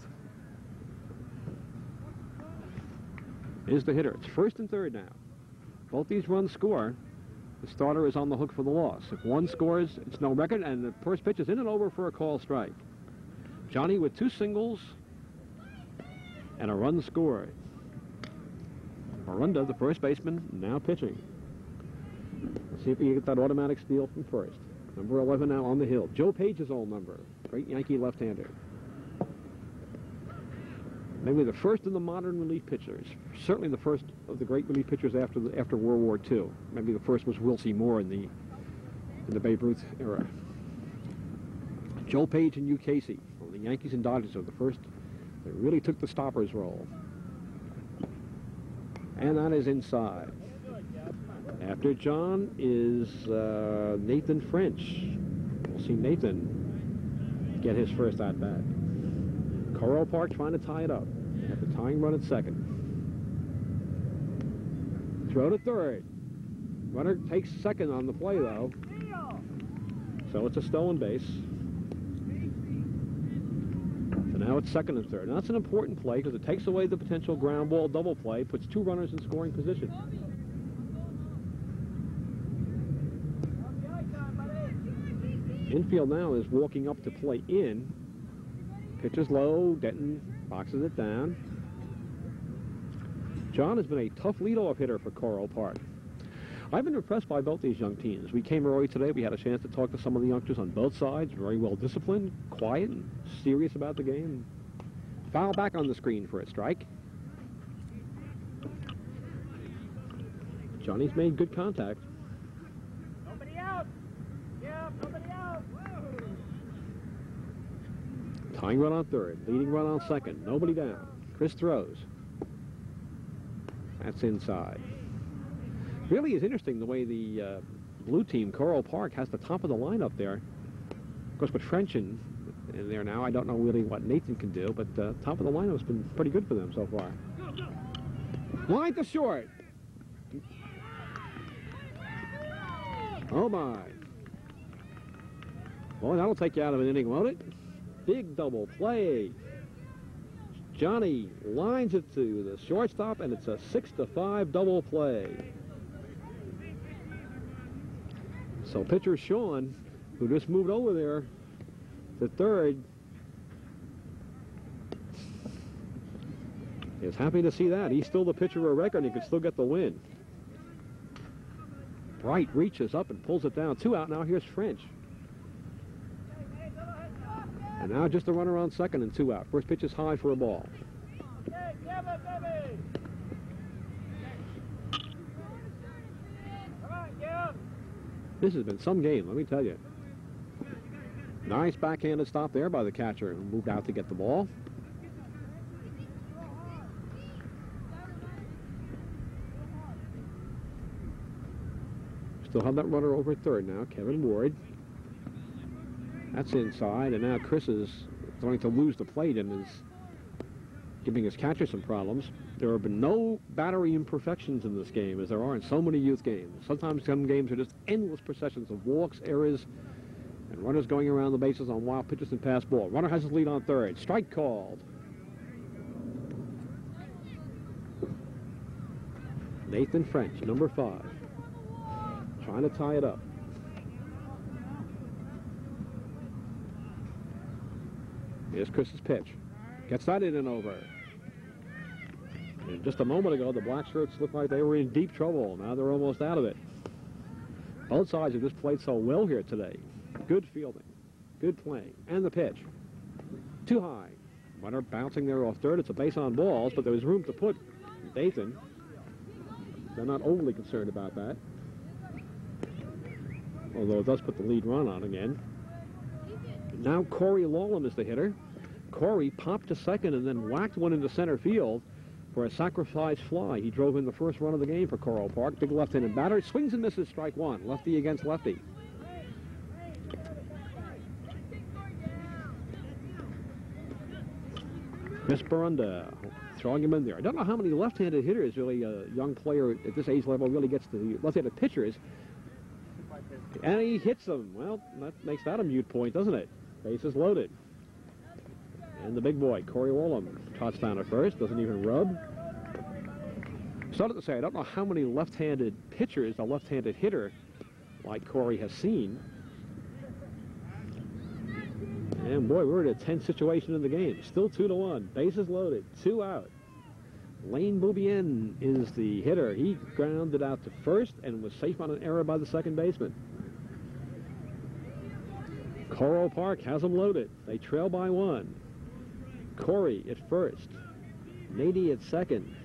is the hitter. It's first and third now. Both these runs score. The starter is on the hook for the loss. If one scores, it's no record, and the first pitch is in and over for a call strike. Johnny with two singles and a run scored. Barunda, the first baseman, now pitching. Let's see if he can get that automatic steal from first. Number eleven now on the hill. Joe Page's old number. Great Yankee left-hander. Maybe the first of the modern relief pitchers. Certainly the first of the great relief pitchers after the, after World War Two. Maybe the first was Wilcie Moore in the in the Babe Ruth era. Joe Page and Hugh Casey, well, the Yankees and Dodgers are the first that really took the stoppers role. And that is inside. After John is uh, Nathan French. We'll see Nathan get his first at-bat. Coral Park trying to tie it up. At the tying run at second. Throw to third. Runner takes second on the play, though. So it's a stolen base. So now it's second and third. Now that's an important play because it takes away the potential ground ball double play, puts two runners in scoring position. Infield now is walking up to play in. Pitches low, Denton boxes it down. John has been a tough leadoff hitter for Coral Park. I've been impressed by both these young teams. We came early today. We had a chance to talk to some of the youngsters on both sides. Very well disciplined, quiet, and serious about the game. Foul back on the screen for a strike. Johnny's made good contact. Nobody out. Yeah, nobody out. Tying run on third, leading run on second. Nobody down. Chris throws. That's inside. Really is interesting the way the uh, blue team, Coral Park, has the top of the lineup there. Of course, with French in, in there now, I don't know really what Nathan can do, but uh, top of the lineup has been pretty good for them so far. Line to short. Oh, my. Boy, that'll take you out of an inning, won't it? Big double play. Johnny lines it to the shortstop, and it's a six to five double play. So pitcher Sean, who just moved over there to third, is happy to see that. He's still the pitcher of record, and he can still get the win. Bright reaches up and pulls it down. Two out now. Here's French. And now just a runner on second and two out. First pitch is high for a ball. This has been some game, let me tell you. Nice backhanded stop there by the catcher who moved out to get the ball. Still have that runner over at third now, Kevin Ward. That's inside, and now Chris is going to lose the plate and is giving his catcher some problems. There have been no battery imperfections in this game, as there are in so many youth games. Sometimes some games are just endless processions of walks, errors, and runners going around the bases on wild pitches and pass ball. Runner has his lead on third. Strike called. Nathan French, number five, trying to tie it up. Here's Chris's pitch. Gets that in and over. And just a moment ago, the black shirts looked like they were in deep trouble. Now they're almost out of it. Both sides have just played so well here today. Good fielding. Good playing. And the pitch. Too high. Runner bouncing there off third. It's a base on balls, but there was room to put Nathan. They're not overly concerned about that. Although it does put the lead run on again. Now Corey Lawlam is the hitter. Corey popped to second and then whacked one into center field for a sacrifice fly. He drove in the first run of the game for Coral Park. Big left-handed batter. Swings and misses, strike one. Lefty against lefty. Chris Barunda throwing him in there. I don't know how many left-handed hitters really a young player at this age level really gets to the left-handed pitchers. And he hits them. Well, that makes that a mute point, doesn't it? Bases loaded. And the big boy, Corey Lawlam, trots down at first, doesn't even rub. Started to say, I don't know how many left-handed pitchers a left-handed hitter like Corey has seen. And boy, we're in a tense situation in the game. Still two to one. Bases loaded. Two out. Lane Boubien is the hitter. He grounded out to first and was safe on an error by the second baseman. Coral Park has them loaded. They trail by one. Corey at first. Nady at second.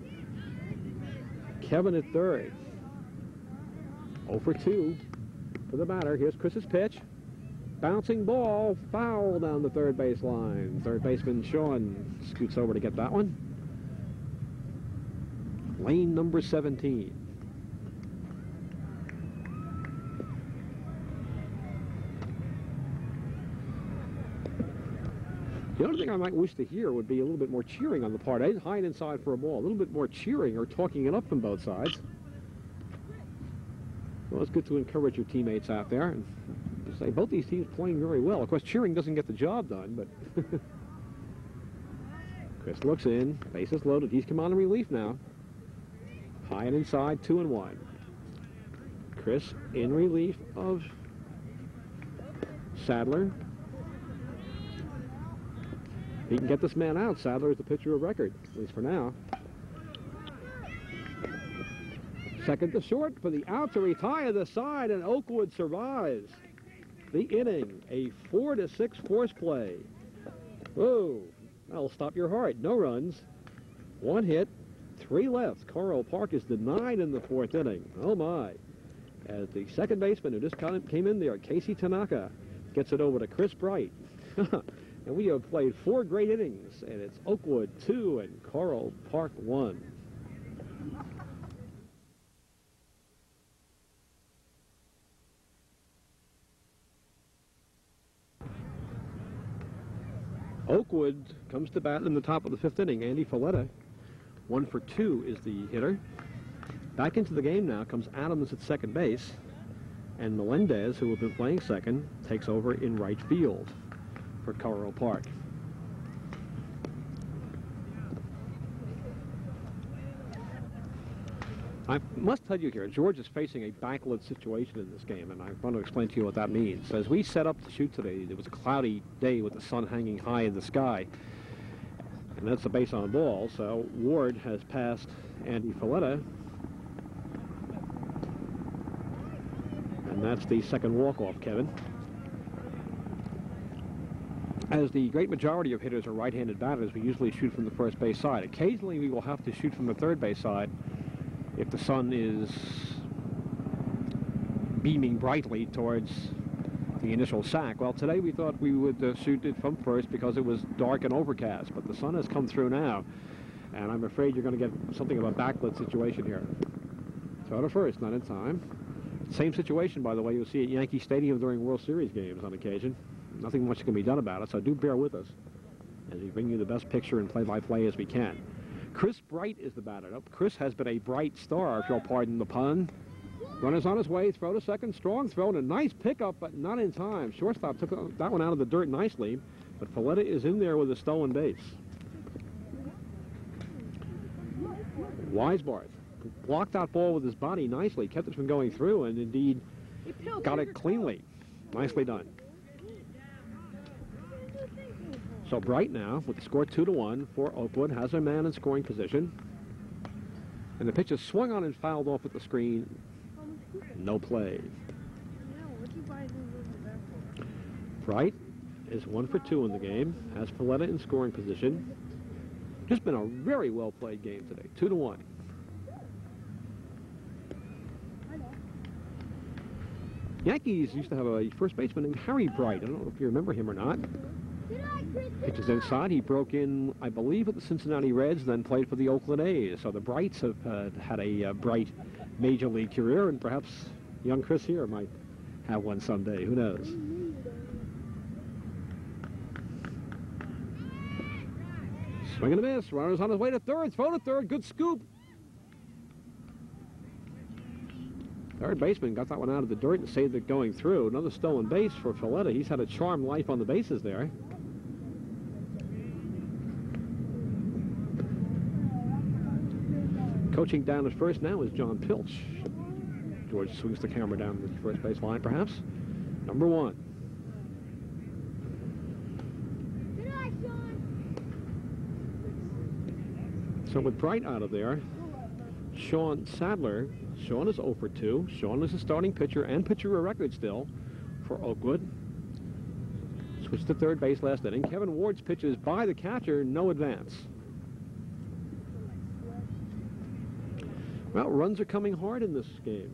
Kevin at third. oh for two for the batter. Here's Chris's pitch. Bouncing ball, foul down the third base line. Third baseman Sean scoots over to get that one. Lane number seventeen. The only thing I might wish to hear would be a little bit more cheering on the part. I hide inside for a ball. A little bit more cheering or talking it up from both sides. Well, it's good to encourage your teammates out there. And say both these teams playing very well. Of course, cheering doesn't get the job done, but Chris looks in. Bases loaded. He's come on in relief now. High and inside, two and one. Chris in relief of Sadler. He can get this man out. Sadler is the pitcher of record, at least for now. Second to short for the out to retire the side, and Oakwood survives the inning. A four to six force play. Whoa, that'll stop your heart. No runs, one hit, three left. Coral Park is denied in the fourth inning. Oh my! As the second baseman who just came in there, Casey Tanaka, gets it over to Chris Bright. And we have played four great innings, and it's Oakwood two and Coral Park one. Oakwood comes to bat in the top of the fifth inning. Andy Folletta, one for two, is the hitter. Back into the game now comes Adams at second base, and Melendez, who has been playing second, takes over in right field for Coral Park. I must tell you here, George is facing a backlit situation in this game, and I want to explain to you what that means. As we set up to shoot today, it was a cloudy day with the sun hanging high in the sky, and that's the base on ball, so Ward has passed Andy Folletta, and that's the second walk-off, Kevin. As the great majority of hitters are right-handed batters, we usually shoot from the first base side. Occasionally, we will have to shoot from the third base side if the sun is beaming brightly towards the initial sack. Well, today we thought we would uh, shoot it from first because it was dark and overcast, but the sun has come through now, and I'm afraid you're going to get something of a backlit situation here. Throw to first, not in time. Same situation, by the way, you'll see at Yankee Stadium during World Series games on occasion. Nothing much can be done about it, so do bear with us as we bring you the best picture and play-by-play as we can. Chris Bright is the batter. Chris has been a bright star, if you'll pardon the pun. Runner's on his way, throw to second, strong throw, and a nice pickup, but not in time. Shortstop took that one out of the dirt nicely, but Folletta is in there with a stolen base. Weisbarth blocked that ball with his body nicely, kept it from going through, and indeed got it cleanly. Nicely done. So Bright now, with the score two to one for Oakwood, has a man in scoring position. And the pitch is swung on and fouled off at the screen. No play. Bright is one for two in the game, has Folletta in scoring position. Just been a very well-played game today, two to one. Yankees used to have a first baseman named Harry Bright. I don't know if you remember him or not. Pitches inside. He broke in, I believe, at the Cincinnati Reds, then played for the Oakland A's. So the Brights have uh, had a uh, bright major league career, and perhaps young Chris here might have one someday. Who knows? Swing and a miss. Runner's on his way to third. Throw to third. Good scoop. Third baseman got that one out of the dirt and saved it going through. Another stolen base for Folletta. He's had a charmed life on the bases there. Coaching down at first now is John Pilch. George swings the camera down the first base line, perhaps. Number one. So with Bright out of there, Sean Sadler. Sean is oh for two. Sean is the starting pitcher and pitcher of record still for Oakwood. Switched to third base last inning. Kevin Ward's pitch is by the catcher, no advance. Well, runs are coming hard in this game.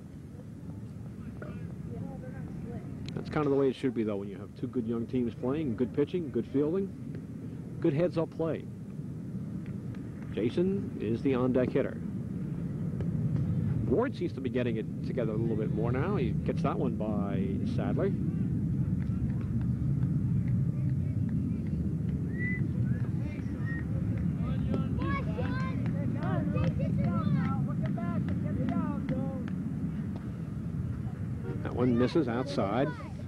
That's kind of the way it should be, though, when you have two good young teams playing, good pitching, good fielding, good heads-up play. Jason is the on-deck hitter. Ward seems to be getting it together a little bit more now. He gets that one by Sadler. That one misses outside.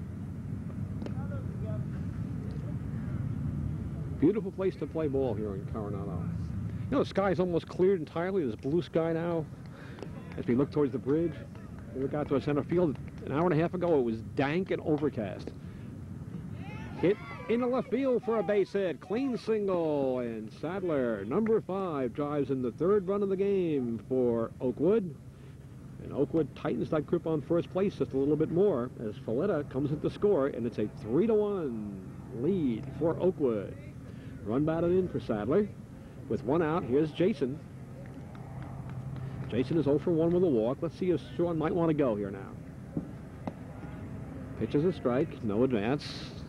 Beautiful place to play ball here in Coronado. You know, the sky's almost cleared entirely. There's blue sky now. As we look towards the bridge, we look out to our center field. An hour and a half ago, it was dank and overcast. Hit into left field for a base hit. Clean single, and Sadler, number five, drives in the third run of the game for Oakwood. And Oakwood tightens that grip on first place just a little bit more as Folletta comes in to score, and it's a three to one lead for Oakwood. Run batted in for Sadler. With one out, here's Jason. Jason is oh for one with a walk. Let's see if Sean might want to go here now. Pitches a strike, no advance.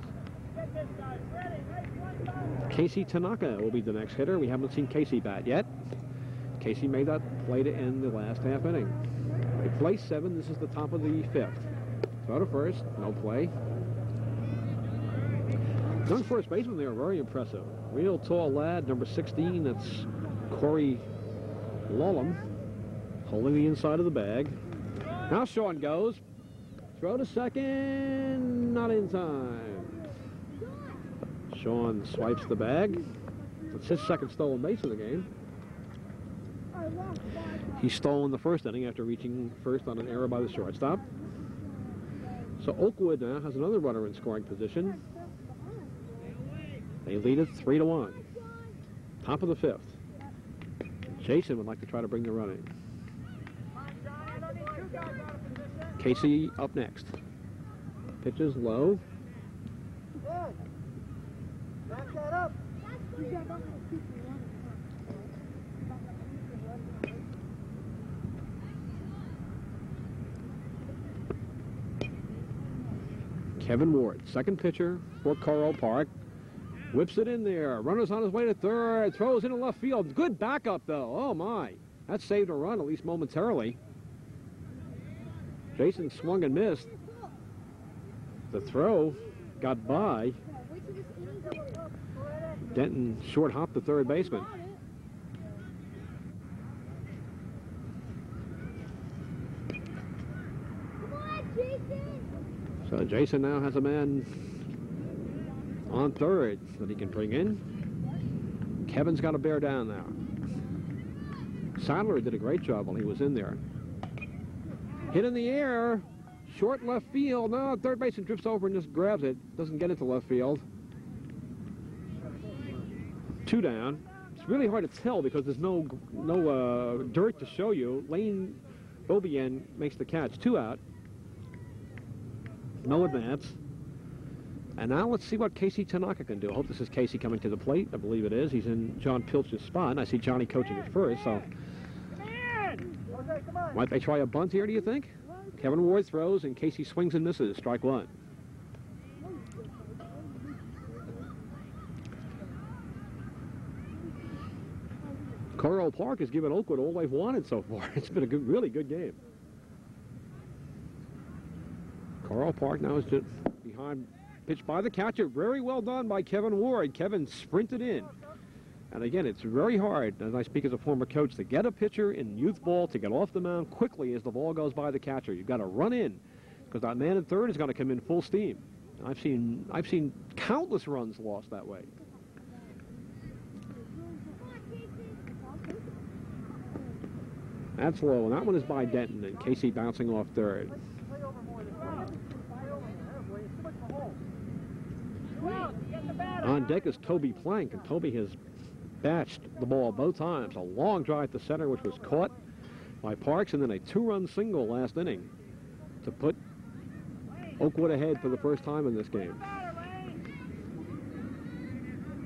Casey Tanaka will be the next hitter. We haven't seen Casey bat yet. Casey made that play to end the last half inning. They play seven. This is the top of the fifth. Throw to first, no play. Young first baseman there, very impressive. Real tall lad, number sixteen, that's Corey Lollam, holding the inside of the bag. Now Sean goes. Throw to second, not in time. Sean swipes the bag. It's his second stolen base of the game. He stole in the first inning after reaching first on an error by the shortstop. So Oakwood now has another runner in scoring position. They lead it three to one. Top of the fifth. Jason would like to try to bring the run in. Casey up next. Pitches low. Back that up. Kevin Ward, second pitcher for Coral Park. Whips it in there. Runner's on his way to third. Throws into left field. Good backup, though. Oh, my. That saved a run, at least momentarily. Jason swung and missed. The throw got by. Denton short hopped the third baseman. So Jason now has a man on third that he can bring in. Kevin's got to bear down now. Sadler did a great job while he was in there. Hit in the air. Short left field. No, third baseman drifts over and just grabs it. Doesn't get into left field. Two down. It's really hard to tell because there's no no uh, dirt to show you. Lane Beaubien makes the catch. Two out. No advance. And now let's see what Casey Tanaka can do. I hope this is Casey coming to the plate. I believe it is. He's in John Pilch's spot. And I see Johnny coaching at first, so. Might they try a bunt here, do you think? Kevin Ward throws, and Casey swings and misses. Strike one. Coral Park has given Oakwood all they've wanted so far. It's been a good, really good game. Coral Park now is just behind. Pitched by the catcher. Very well done by Kevin Ward. Kevin sprinted in. And again, it's very hard, as I speak as a former coach, to get a pitcher in youth ball to get off the mound quickly as the ball goes by the catcher. You've got to run in because that man at third is going to come in full steam. I've seen, I've seen countless runs lost that way. That's low, and that one is by Denton, and Casey bouncing off third. On deck is Toby Plank, and Toby has batched the ball both times. A long drive to center, which was caught by Parks, and then a two-run single last inning to put Oakwood ahead for the first time in this game.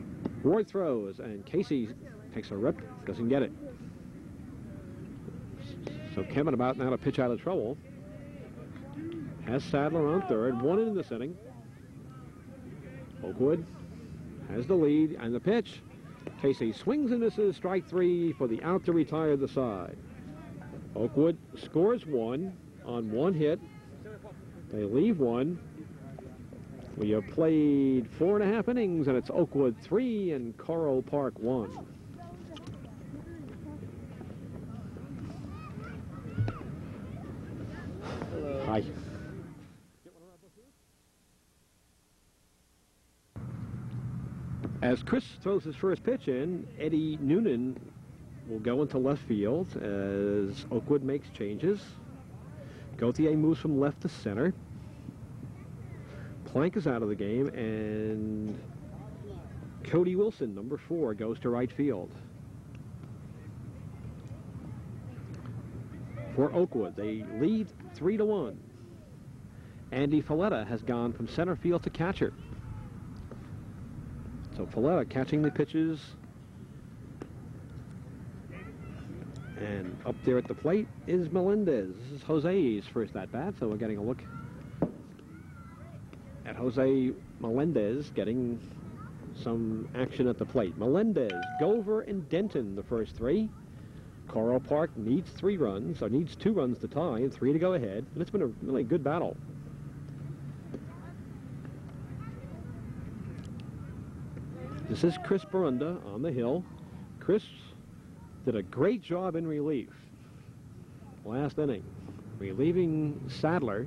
Ward throws, and Casey takes a rip, doesn't get it. So Kevin about now to pitch out of trouble. Has Sadler on third, one in this inning. Oakwood has the lead and the pitch. Casey swings and misses, strike three for the out to retire the side. Oakwood scores one on one hit. They leave one. We have played four and a half innings, and it's Oakwood three and Coral Park one. Hello. Hi. As Chris throws his first pitch in, Eddie Noonan will go into left field as Oakwood makes changes. Gauthier moves from left to center. Plank is out of the game, and Cody Wilson, number four, goes to right field. For Oakwood, they lead three to one. Andy Falletta has gone from center field to catcher. So Falletta catching the pitches. And up there at the plate is Melendez. This is Jose's first at-bat, so we're getting a look at Jose Melendez getting some action at the plate. Melendez, Gover, and Denton, the first three. Coral Park needs three runs, or needs two runs to tie, and three to go ahead. And it's been a really good battle. This is Chris Barunda on the hill. Chris did a great job in relief last inning, relieving Sadler.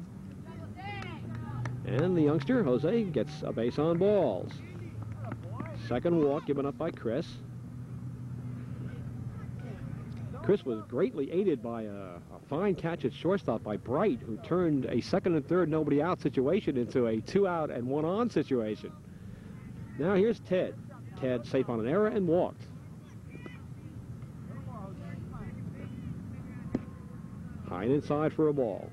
And the youngster, Jose, gets a base on balls. Second walk given up by Chris. Chris was greatly aided by a, a fine catch at shortstop by Bright, who turned a second and third nobody out situation into a two out and one on situation. Now here's Ted. Ted safe on an error and walked. High and inside for a ball.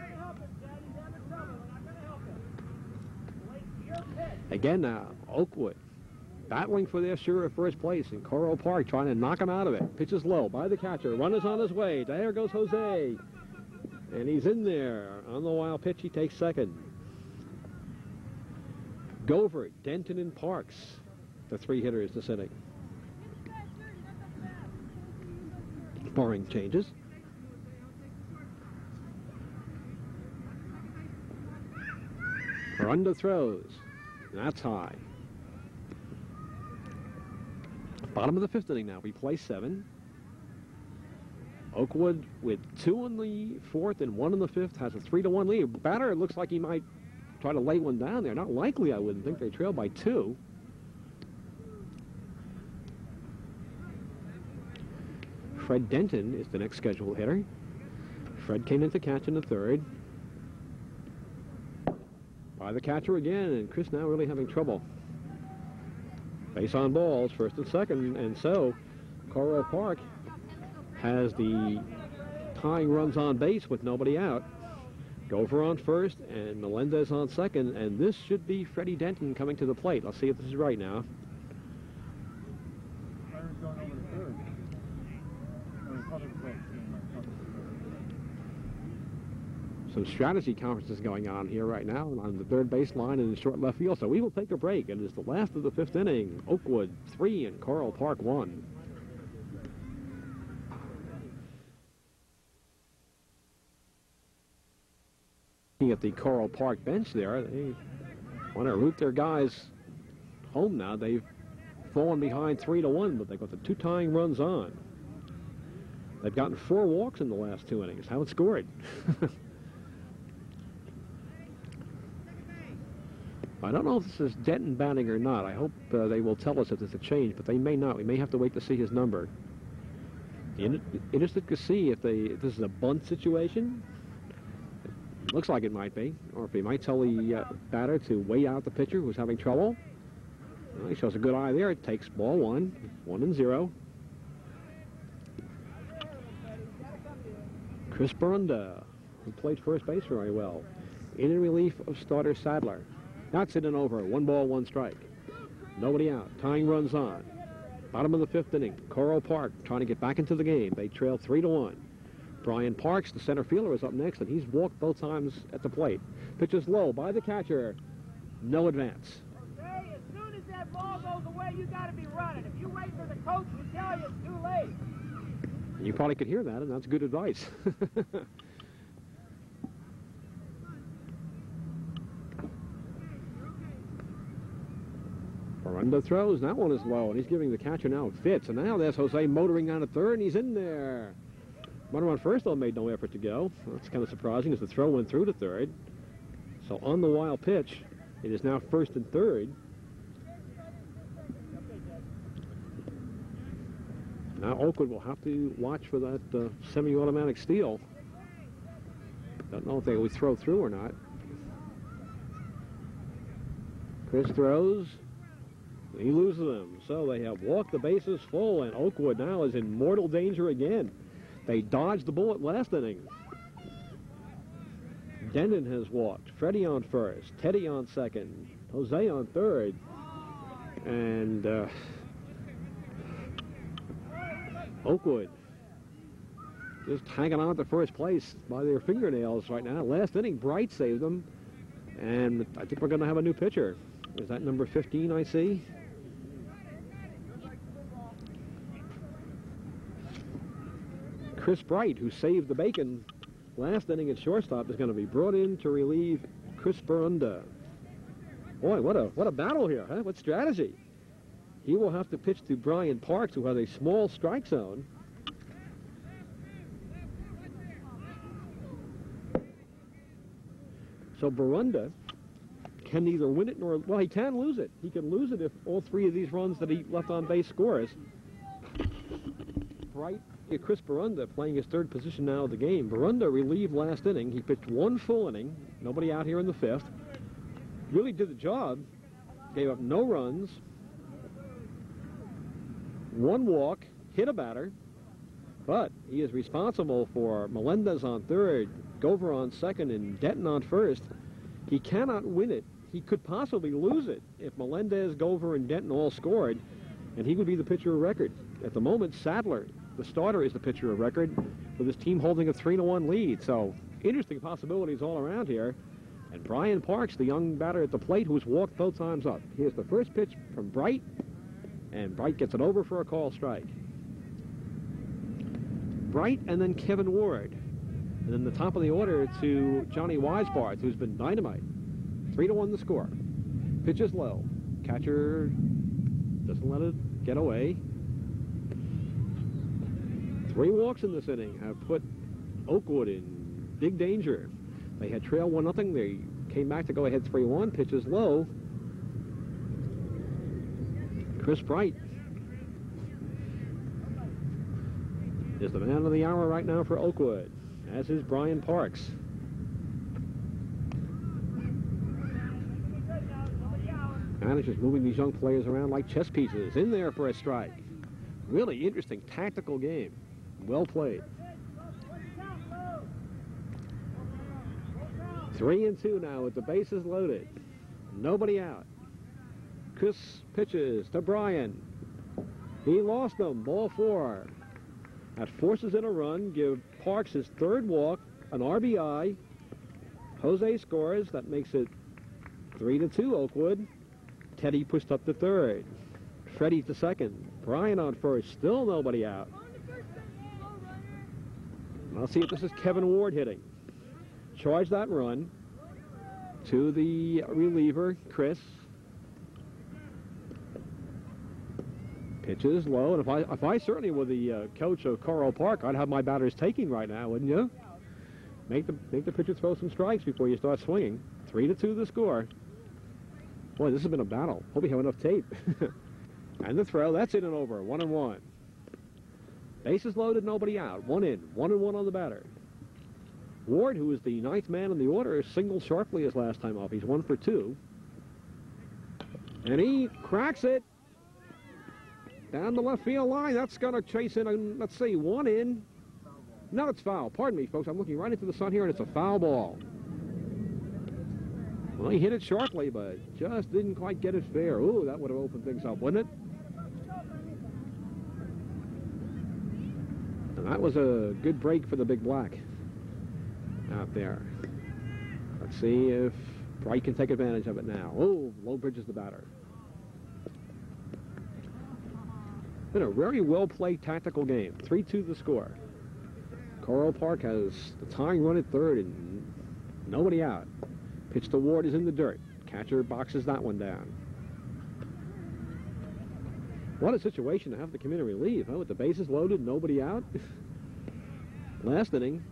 Again now, Oakwood battling for their sure of first place, in Coral Park trying to knock him out of it. Pitches low by the catcher. Run is on his way. There goes Jose. And he's in there. On the wild pitch, he takes second. Gover, Denton, and Parks, the three hitters this inning. Barring changes. Barunda throws. That's high. Bottom of the fifth inning now. We play seven. Oakwood with two in the fourth and one in the fifth has a three to one lead. Batter looks like he might try to lay one down there. Not likely, I wouldn't think. They trail by two. Fred Denton is the next scheduled hitter. Fred came in to catch in the third. By the catcher again, and Chris now really having trouble. Base on balls, first and second, and so Coral Park has the tying runs on base with nobody out. Gover on first and Melendez on second, and this should be Freddie Denton coming to the plate. Let's see if this is right now. Some strategy conferences going on here right now on the third baseline and in short left field. So we will take a break. It is the last of the fifth inning. Oakwood three and Coral Park one. Looking at the Coral Park bench there, they want to root their guys home now. They've fallen behind three to one, but they've got the two tying runs on. They've gotten four walks in the last two innings. Haven't scored. I don't know if this is Denton batting or not. I hope uh, they will tell us if there's a change, but they may not. We may have to wait to see his number. In interested to see if, they, if this is a bunt situation. It looks like it might be. Or if he might tell the uh, batter to weigh out the pitcher who's having trouble. Well, he shows a good eye there. It takes ball one, one and zero. Chris Barunda, who played first base very well, in relief of starter Sadler. That's it and over. One ball, one strike. Nobody out. Tying runs on. Bottom of the fifth inning. Coral Park trying to get back into the game. They trail three to one. Brian Parks, the center fielder, is up next, and he's walked both times at the plate. Pitch is low by the catcher. No advance. Okay, as soon as that ball goes away, you got to be running. If you wait for the coach to tell you, it's too late. You probably could hear that, and that's good advice. Barunda throws. That one is low, and he's giving the catcher now fits. And now there's Jose motoring down to third, and he's in there. Runner on first, though, made no effort to go. That's kind of surprising as the throw went through to third. So on the wild pitch, it is now first and third. Now Oakwood will have to watch for that uh, semi-automatic steal. Don't know if they would throw through or not. Chris throws. He loses them. So they have walked the bases full, and Oakwood now is in mortal danger again. They dodged the bullet last inning. Denton has walked. Freddie on first. Teddy on second. Jose on third. And uh, Oakwood just hanging on to first place by their fingernails right now. Last inning, Bright saved them. And I think we're going to have a new pitcher. Is that number fifteen I see? Chris Bright, who saved the bacon last inning at shortstop, is going to be brought in to relieve Chris Barunda. Boy, what a what a battle here, huh? What strategy? He will have to pitch to Brian Parks, who has a small strike zone. So Barunda can neither win it nor, well, he can lose it. He can lose it if all three of these runs that he left on base scores. Bright, Chris Barunda playing his third position now of the game. Barunda relieved last inning. He pitched one full inning, nobody out here in the fifth. Really did the job. Gave up no runs, one walk, hit a batter, but he is responsible for Melendez on third, Gover on second, and Denton on first. He cannot win it. He could possibly lose it if Melendez, Gover, and Denton all scored, and he would be the pitcher of record. At the moment, Sadler, the starter, is the pitcher of record, with his team holding a three to one lead. So interesting possibilities all around here. And Brian Parks, the young batter at the plate, who's walked both times up. Here's the first pitch from Bright, and Bright gets it over for a call strike. Bright and then Kevin Ward. And then the top of the order to Johnny Weisbarth, who's been dynamite. Three to one the score. Pitch is low. Catcher doesn't let it get away. Three walks in this inning have put Oakwood in big danger. They had trailed one nothing. They came back to go ahead three one. Pitch is low. Chris Bright is the man of the hour right now for Oakwood, as is Brian Parks. Manager's moving these young players around like chess pieces. In there for a strike. Really interesting tactical game. Well played. Three and two now with the bases loaded. Nobody out. Chris pitches to Brian. He lost them. Ball four. That forces in a run. Give Parks his third walk, an R B I. Jose scores. That makes it three to two Oakwood. Teddy pushed up to third. Freddie to second. Brian on first. Still nobody out. I'll see if this is Kevin Ward hitting. Charge that run to the reliever, Chris. Pitches low, and if I if I certainly were the uh, coach of Coral Park, I'd have my batters taking right now, wouldn't you? Make the make the pitcher throw some strikes before you start swinging. Three to two the score. Boy, this has been a battle. Hope we have enough tape. And the throw, that's in and over. One and one. Bases loaded, nobody out. One in. One and one on the batter. Ward, who is the ninth man in the order, singled sharply his last time up. He's one for two. And he cracks it down the left field line. That's going to chase in, a, let's see, one in. No, it's foul. Pardon me, folks. I'm looking right into the sun here, and it's a foul ball. Well, he hit it sharply, but just didn't quite get it fair. Ooh, that would have opened things up, wouldn't it? And that was a good break for the Big Black out there. Let's see if Bright can take advantage of it now. Oh, Lowbridge is the batter. Been a very well-played tactical game. three two the score. Coral Park has the tying run at third and nobody out. Pitch to Ward is in the dirt. Catcher boxes that one down. What a situation to have to come in and relieve, huh? With the bases loaded, nobody out. Last inning,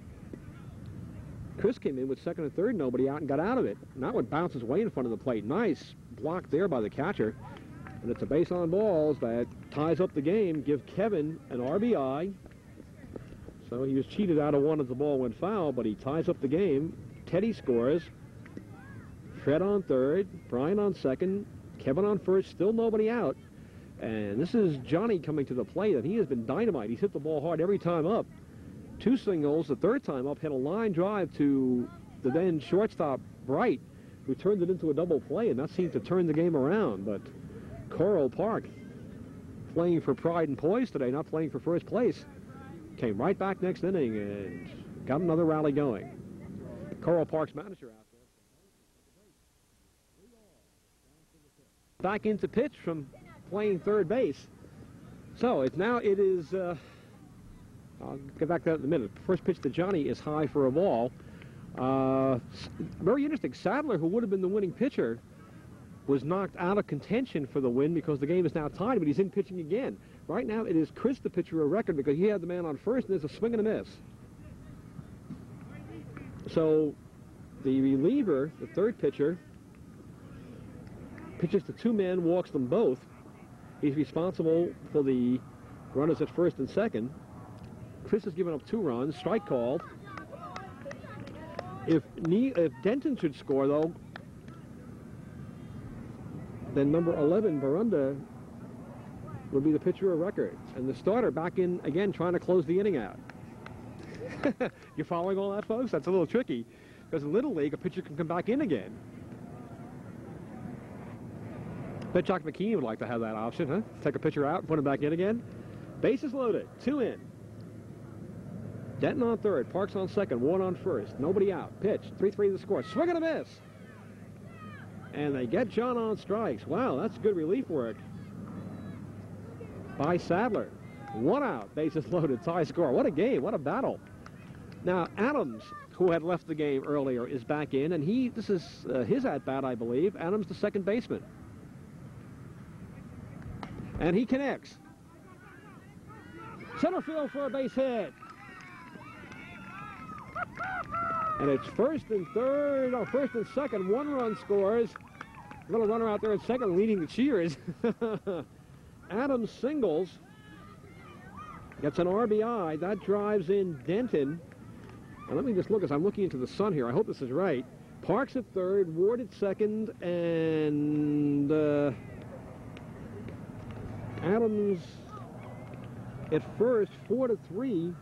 Chris came in with second and third, nobody out, and got out of it. And that one bounces way in front of the plate. Nice block there by the catcher. And it's a base on balls that ties up the game, give Kevin an R B I. So he was cheated out of one as the ball went foul, but he ties up the game. Teddy scores. Fred on third, Brian on second, Kevin on first, still nobody out. And this is Johnny coming to the plate, and he has been dynamite. He's hit the ball hard every time up. Two singles, the third time up, hit a line drive to the then shortstop Bright, who turned it into a double play, and that seemed to turn the game around. But Coral Park, playing for pride and poise today, not playing for first place, came right back next inning and got another rally going. Coral Park's manager out there. Back into pitch from playing third base. So it's now it is, uh, I'll get back to that in a minute. First pitch to Johnny is high for a ball. Uh, very interesting. Sadler, who would have been the winning pitcher, was knocked out of contention for the win because the game is now tied, but he's in pitching again. Right now it is Chris the pitcher a record because he had the man on first and there's a swing and a miss. So the reliever, the third pitcher, pitches to two men, walks them both. He's responsible for the runners at first and second. Chris has given up two runs, strike called. If, ne if Denton should score, though, then number eleven, Barunda, would be the pitcher of record. And the starter back in again trying to close the inning out. You following all that, folks? That's a little tricky because in Little League, a pitcher can come back in again. Bet Jock McKean would like to have that option, huh? Take a pitcher out, put him back in again. Bases loaded, two in. Denton on third, Parks on second, one on first, nobody out. Pitch, three three the score, swing and a miss. And they get John on strikes. Wow, that's good relief work by Sadler. One out, bases loaded, tie score. What a game, what a battle. Now, Adams, who had left the game earlier, is back in, and he, this is uh, his at-bat, I believe. Adams, the second baseman. And he connects. Center field for a base hit. And it's first and third, or first and second, one run scores. Little runner out there at second leading the cheers. Adams singles. Gets an R B I. That drives in Denton. And let me just look as I'm looking into the sun here. I hope this is right. Parks at third, Ward at second, and uh, Adams at first, four to three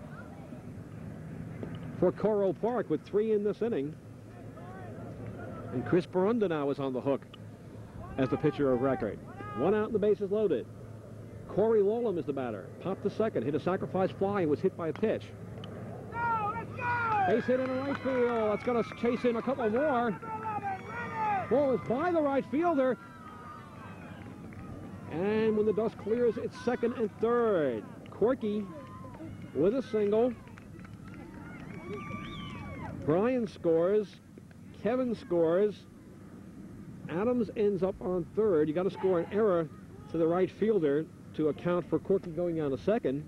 for Coral Park with three in this inning. And Chris Barunda now is on the hook as the pitcher of record. One out and the bases loaded. Corey Lawlam is the batter. Popped to second, hit a sacrifice fly and was hit by a pitch. Go, let's go! Base hit in the right field. That's going to chase in a couple more. Ball is by the right fielder. And when the dust clears, it's second and third. Corky with a single. Brian scores. Kevin scores. Adams ends up on third. You got to score an error to the right fielder to account for Corky going on to second.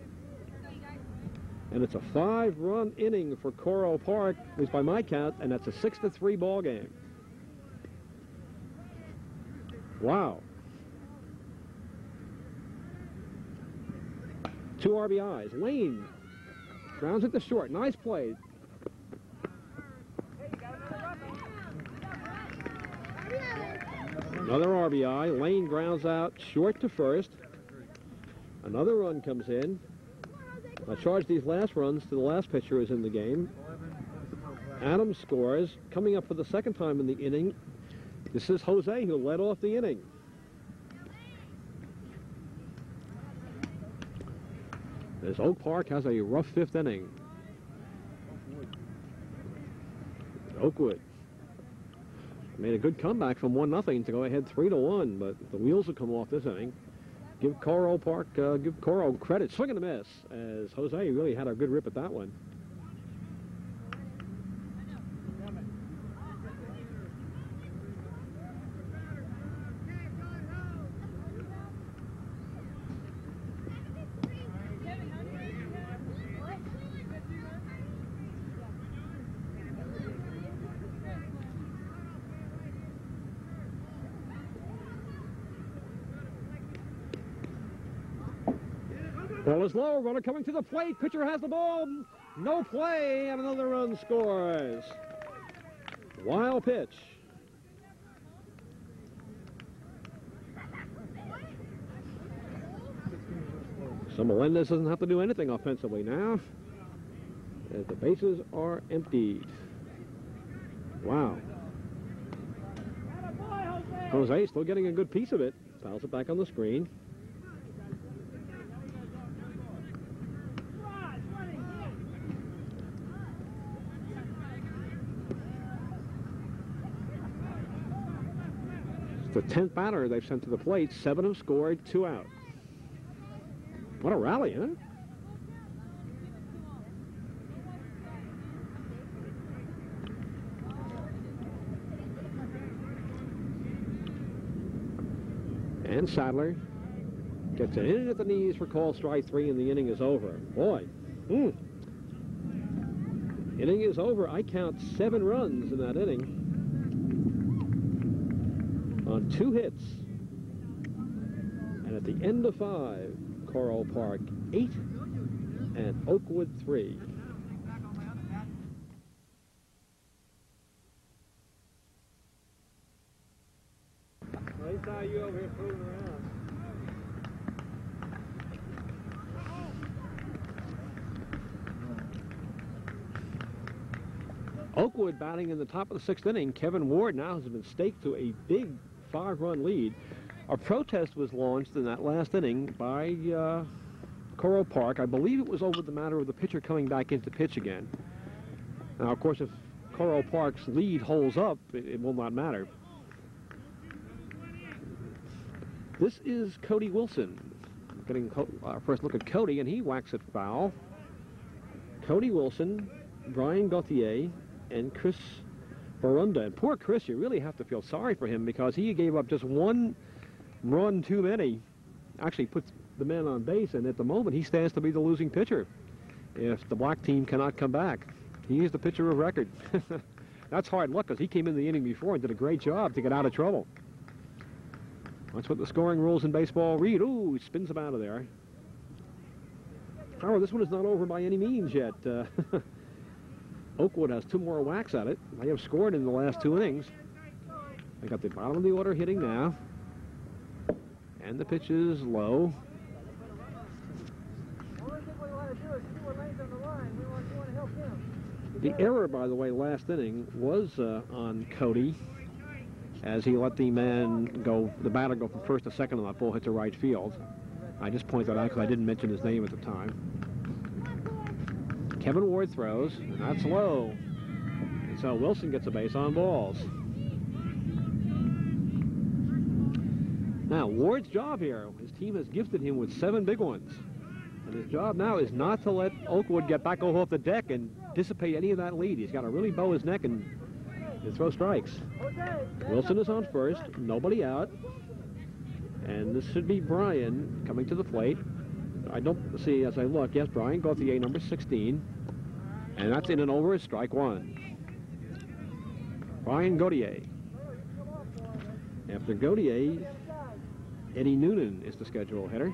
And it's a five-run inning for Coral Park, at least by my count, and that's a six to three ball game. Wow. Two R B Is. Lane grounds it to short. Nice play. Another R B I. Lane grounds out short to first. Another run comes in. I charge these last runs to the last pitcher who's in the game. Adams scores. Coming up for the second time in the inning, this is Jose, who led off the inning. as Oak Park has a rough fifth inning. Oakwood made a good comeback from one nothing to go ahead three to one, but the wheels have come off this inning. Give Coral Park, uh, give Coral credit. Swing and a miss, as Jose really had a good rip at that one. Ball is low, runner coming to the plate, pitcher has the ball, no play, and another run scores. Wild pitch. So Melendez doesn't have to do anything offensively now, as the bases are emptied. Wow. Jose still getting a good piece of it. Fouls it back on the screen. The tenth batter they've sent to the plate. Seven have scored, two out. What a rally, huh? And Sadler gets it in at the knees for call strike three, and the inning is over. Boy, hmm. Inning is over. I count seven runs in that inning on two hits. And at the end of five, Coral Park eight and Oakwood three. Well, he saw you over here fooling around. Oakwood batting in the top of the sixth inning. Kevin Ward now has been staked to a big five-run lead. A protest was launched in that last inning by uh, Coral Park. I believe it was over the matter of the pitcher coming back into pitch again. Now, of course, if Coral Park's lead holds up, it, it will not matter. This is Cody Wilson. Getting our first look at Cody, and he whacks it foul. Cody Wilson, Brian Gauthier, and Chris Barunda. And poor Chris, you really have to feel sorry for him, because he gave up just one run too many. Actually puts the man on base, and at the moment he stands to be the losing pitcher if the black team cannot come back. He is the pitcher of record. That's hard luck, because he came in the inning before and did a great job to get out of trouble. That's what the scoring rules in baseball read. Ooh, he spins him out of there. However, this one is not over by any means yet. Uh, Oakwood has two more whacks at it. They have scored in the last two innings. They got the bottom of the order hitting now. And the pitch is low. The error, by the way, last inning was uh, on Cody, as he let the man go, the batter go from first to second on that ball hit to right field. I just point that out because I didn't mention his name at the time. Kevin Ward throws, and that's low. And so Wilson gets a base on balls. Now, Ward's job here, his team has gifted him with seven big ones. And his job now is not to let Oakwood get back off the deck and dissipate any of that lead. He's got to really bow his neck and, and throw strikes. Wilson is on first, nobody out. And this should be Brian coming to the plate. I don't see as I look. Yes, Brian Gauthier, number sixteen. And that's in and over, strike one. Brian Gauthier. After Gauthier, Eddie Noonan is the schedule hitter.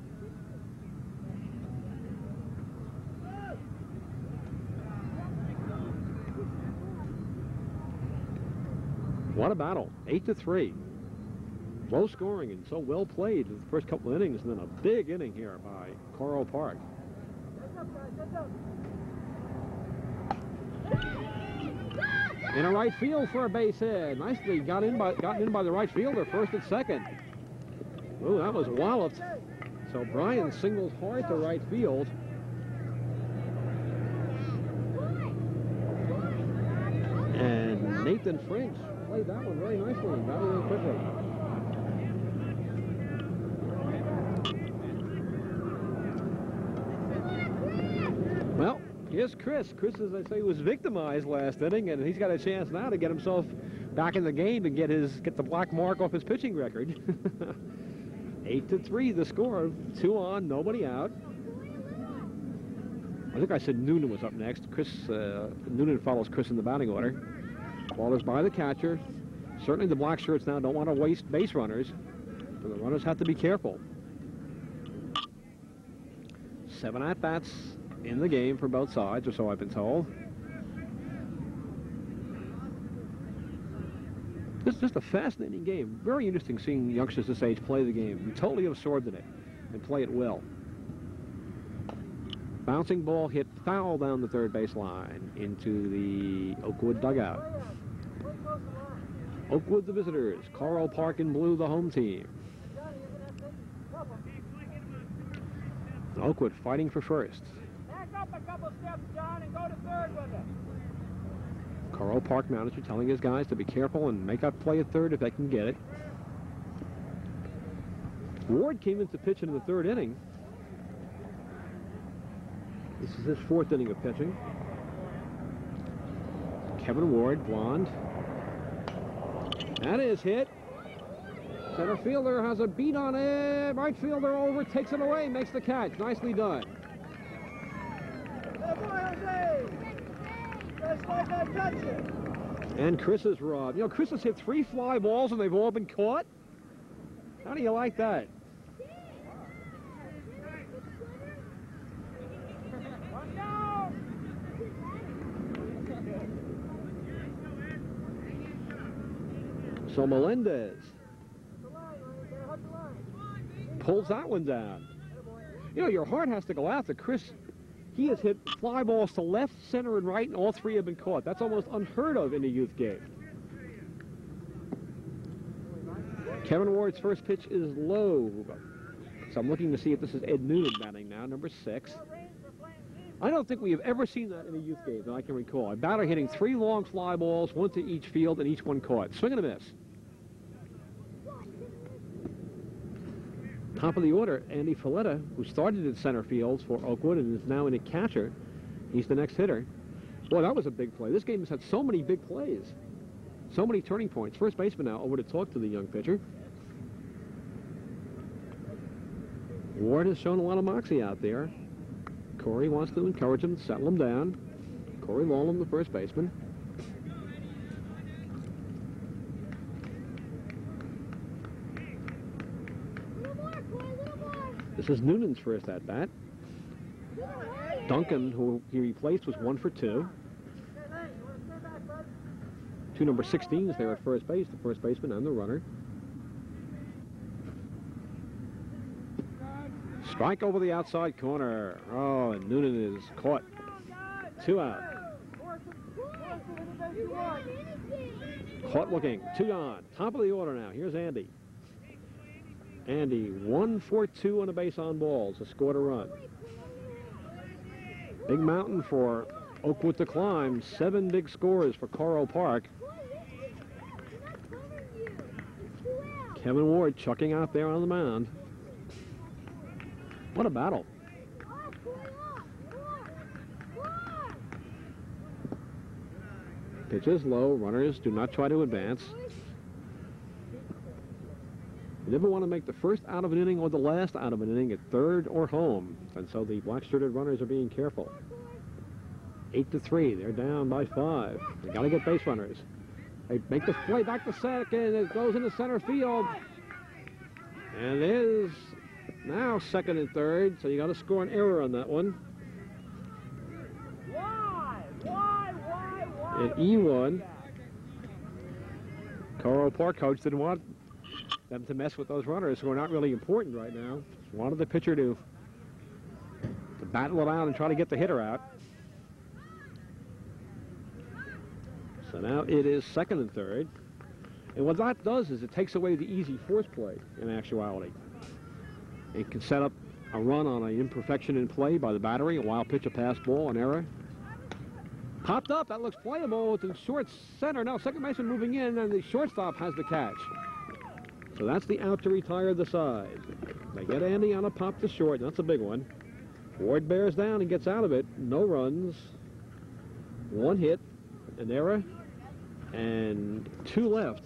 What a battle, eight to three. Low scoring and so well played in the first couple of innings, and then a big inning here by Coral Park. In a right field for a base hit. Nicely got in by gotten in by the right fielder, first and second. Ooh, that was walloped. So Brian singles hard to right field. Clifton French played that one very nicely, batting in quickly. Well, here's Chris. Chris, as I say, was victimized last inning, and he's got a chance now to get himself back in the game and get his get the black mark off his pitching record. Eight to three, the score. Two on, nobody out. I think I said Noonan was up next. Chris uh, Noonan follows Chris in the batting order. Ball is by the catcher. Certainly the black shirts now don't want to waste base runners, so the runners have to be careful. Seven at-bats in the game for both sides, or so I've been told. This is just a fascinating game. Very interesting seeing youngsters this age play the game. Be totally absorbed in it and play it well. Bouncing ball hit foul down the third base line into the Oakwood dugout. Oakwood the visitors. Coral Park in blue the home team. Oakwood fighting for first. Back up a couple steps, John, and go to third with it. Coral Park manager telling his guys to be careful and make that play at third if they can get it. Ward came into pitching in the third inning. This is his fourth inning of pitching. Kevin Ward, blonde. That is hit. Center fielder has a beat on it. Right fielder over, takes it away, makes the catch. Nicely done. And Chris is robbed. You know, Chris has hit three fly balls and they've all been caught. How do you like that? So Melendez pulls that one down. You know, your heart has to go out to Chris. He has hit fly balls to left, center, and right, and all three have been caught. That's almost unheard of in a youth game. Kevin Ward's first pitch is low. So I'm looking to see if this is Ed Noonan batting now, number six. I don't think we have ever seen that in a youth game that I can recall. A batter hitting three long fly balls, one to each field, and each one caught. Swing and a miss. Top of the order, Andy Filletta, who started in center field for Oakwood and is now in a catcher. He's the next hitter. Boy, that was a big play. This game has had so many big plays. So many turning points. First baseman now over to talk to the young pitcher. Ward has shown a lot of moxie out there. Corey wants to encourage him, settle him down. Corey Lawlam, the first baseman. This is Noonan's first at-bat. Duncan, who he replaced, was one for two. Two number sixteens there at first base, the first baseman and the runner. Strike over the outside corner. Oh, and Noonan is caught. Two out. Caught looking. Two on. Top of the order now. Here's Andy. Andy, one for two on a base on balls. A score to run. Big mountain for Oakwood to climb. Seven big scores for Coral Park. Kevin Ward chucking out there on the mound. What a battle. Pitch is low. Runners do not try to advance. You never want to make the first out of an inning or the last out of an inning at third or home. And so the black-shirted runners are being careful. Eight to three. They're down by five. They got to get base runners. They make the play back to second. It goes into center field. And it is now second and third. So you got to score an error on that one. Why? Why? Why? Why? And E one. Coral Park coach didn't want them to mess with those runners who are not really important right now. Just wanted the pitcher to, to battle it out and try to get the hitter out. So now it is second and third. And what that does is it takes away the easy force play in actuality. It can set up a run on an imperfection in play by the battery, a wild pitch, a pass ball, an error. Popped up. That looks playable. It's in short center. Now second baseman moving in, and the shortstop has the catch. So that's the out to retire the side. They get Andy on a pop to short. That's a big one. Ward bears down and gets out of it. No runs. One hit. An error. And two left.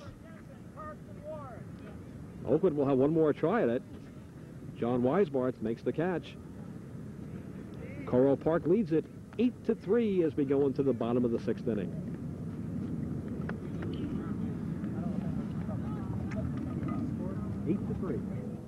Oakwood will have one more try at it. John Weisbarth makes the catch. Coral Park leads it eight to three as we go into the bottom of the sixth inning. Eight to three.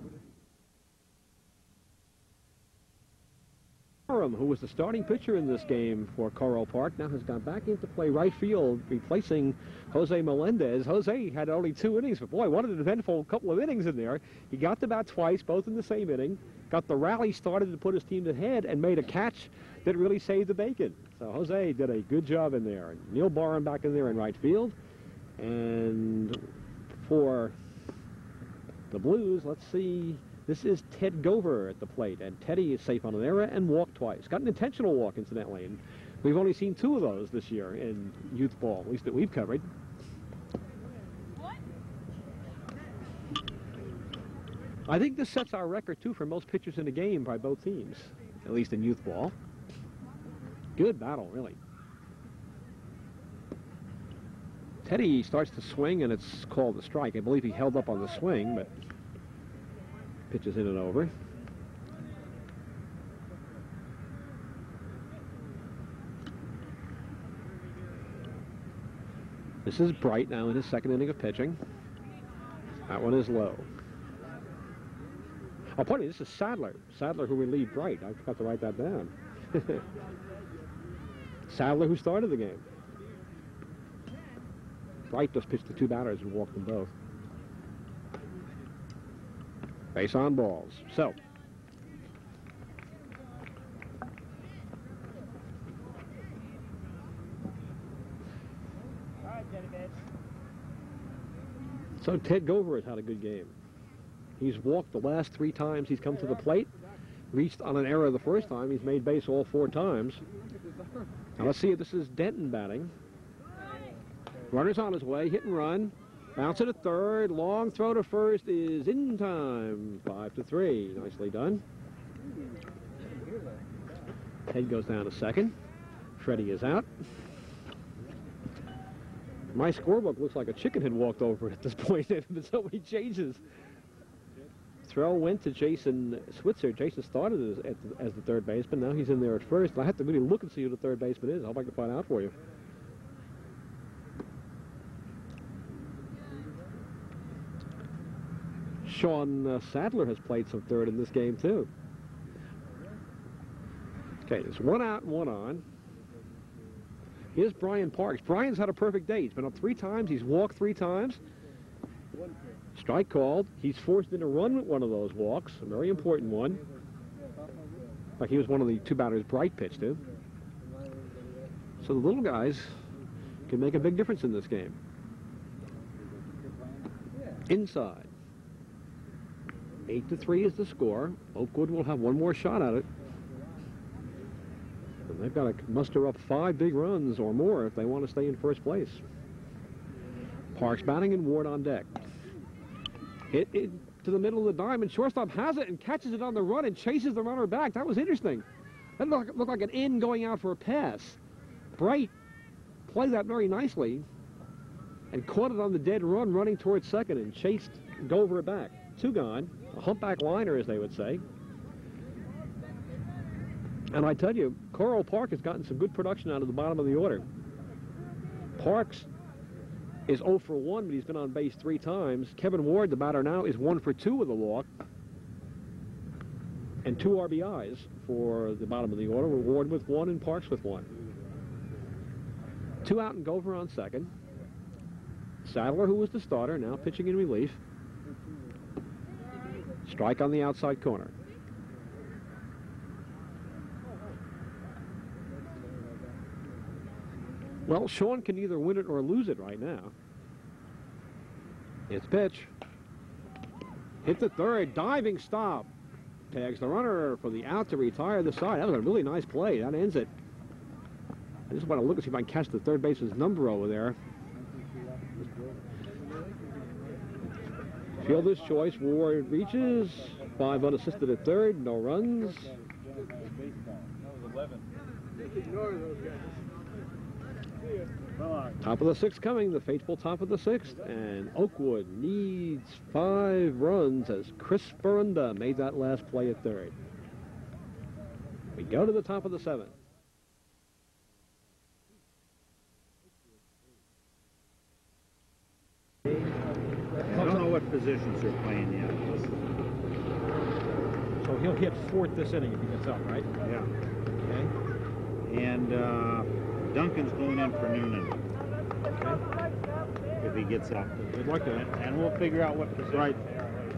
Who was the starting pitcher in this game for Coral Park, now has gone back into play right field, replacing Jose Melendez. Jose had only two innings, but boy, what an eventful couple of innings in there. He got the bat twice, both in the same inning, got the rally started to put his team ahead, and made a catch that really saved the bacon. So Jose did a good job in there. Neil Barham back in there in right field. And for the Blues, let's see. This is Ted Gover at the plate, and Teddy is safe on an error and walked twice. Got an intentional walk, incidentally, and we've only seen two of those this year in youth ball, at least that we've covered. I think this sets our record, too, for most pitchers in a game by both teams, at least in youth ball. Good battle, really. Teddy starts to swing, and it's called a strike. I believe he held up on the swing, but pitches in and over. This is Bright now in his second inning of pitching. That one is low. Oh, pardon me, this is Sadler. Sadler who relieved Bright. I forgot to write that down. Sadler who started the game. Bright just pitched the two batters and walked them both. Base on balls. So. All right, Jenny. So Ted Gover has had a good game. He's walked the last three times he's come to the plate. Reached on an error the first time. He's made base all four times. Now let's see if this is Denton batting. Runner's on his way. Hit and run. Bounce to third, long throw to first is in time. Five to three. Nicely done. Ted goes down to second. Freddie is out. My scorebook looks like a chicken had walked over it at this point. There's been so many changes. Throw went to Jason Switzer. Jason started as, at the, as the third baseman. Now he's in there at first. I have to really look and see who the third baseman is. I hope I can find out for you. Sean uh, Sadler has played some third in this game, too. Okay, there's one out and one on. Here's Brian Parks. Brian's had a perfect day. He's been up three times. He's walked three times. Strike called. He's forced in a run with one of those walks, a very important one. Like he was one of the two batters Bright pitched to. So the little guys can make a big difference in this game. Inside. Eight to three is the score. Oakwood will have one more shot at it. And they've got to muster up five big runs or more if they want to stay in first place. Parks batting and Ward on deck. Hit it to the middle of the diamond. Shortstop has it and catches it on the run and chases the runner back. That was interesting. That looked, looked like an in going out for a pass. Bright played that very nicely and caught it on the dead run running towards second and chased Gover back. Two gone. A humpback liner, as they would say. And I tell you, Coral Park has gotten some good production out of the bottom of the order. Parks is oh for one, but he's been on base three times. Kevin Ward, the batter now, is one for two with a walk. And two R B Is for the bottom of the order. Ward with one and Parks with one. Two out and Gover on second. Sadler, who was the starter, now pitching in relief. Strike on the outside corner. Well, Sean can either win it or lose it right now. It's pitch. Hit the third, diving stop. Tags the runner for the out to retire the side. That was a really nice play. That ends it. I just want to look and see if I can catch the third base's number over there. Fielder's choice. Ward reaches. Five unassisted at third. No runs. Top of the sixth coming. The fateful top of the sixth. And Oakwood needs five runs as Chris Barunda made that last play at third. We go to the top of the seventh. I don't know what positions they're playing yet. So he'll hit fourth this inning if he gets up, right? Yeah. Okay. And uh, Duncan's going in for Noonan Okay. if he gets up. Good luck to that. And we'll figure out what position Right. they are later.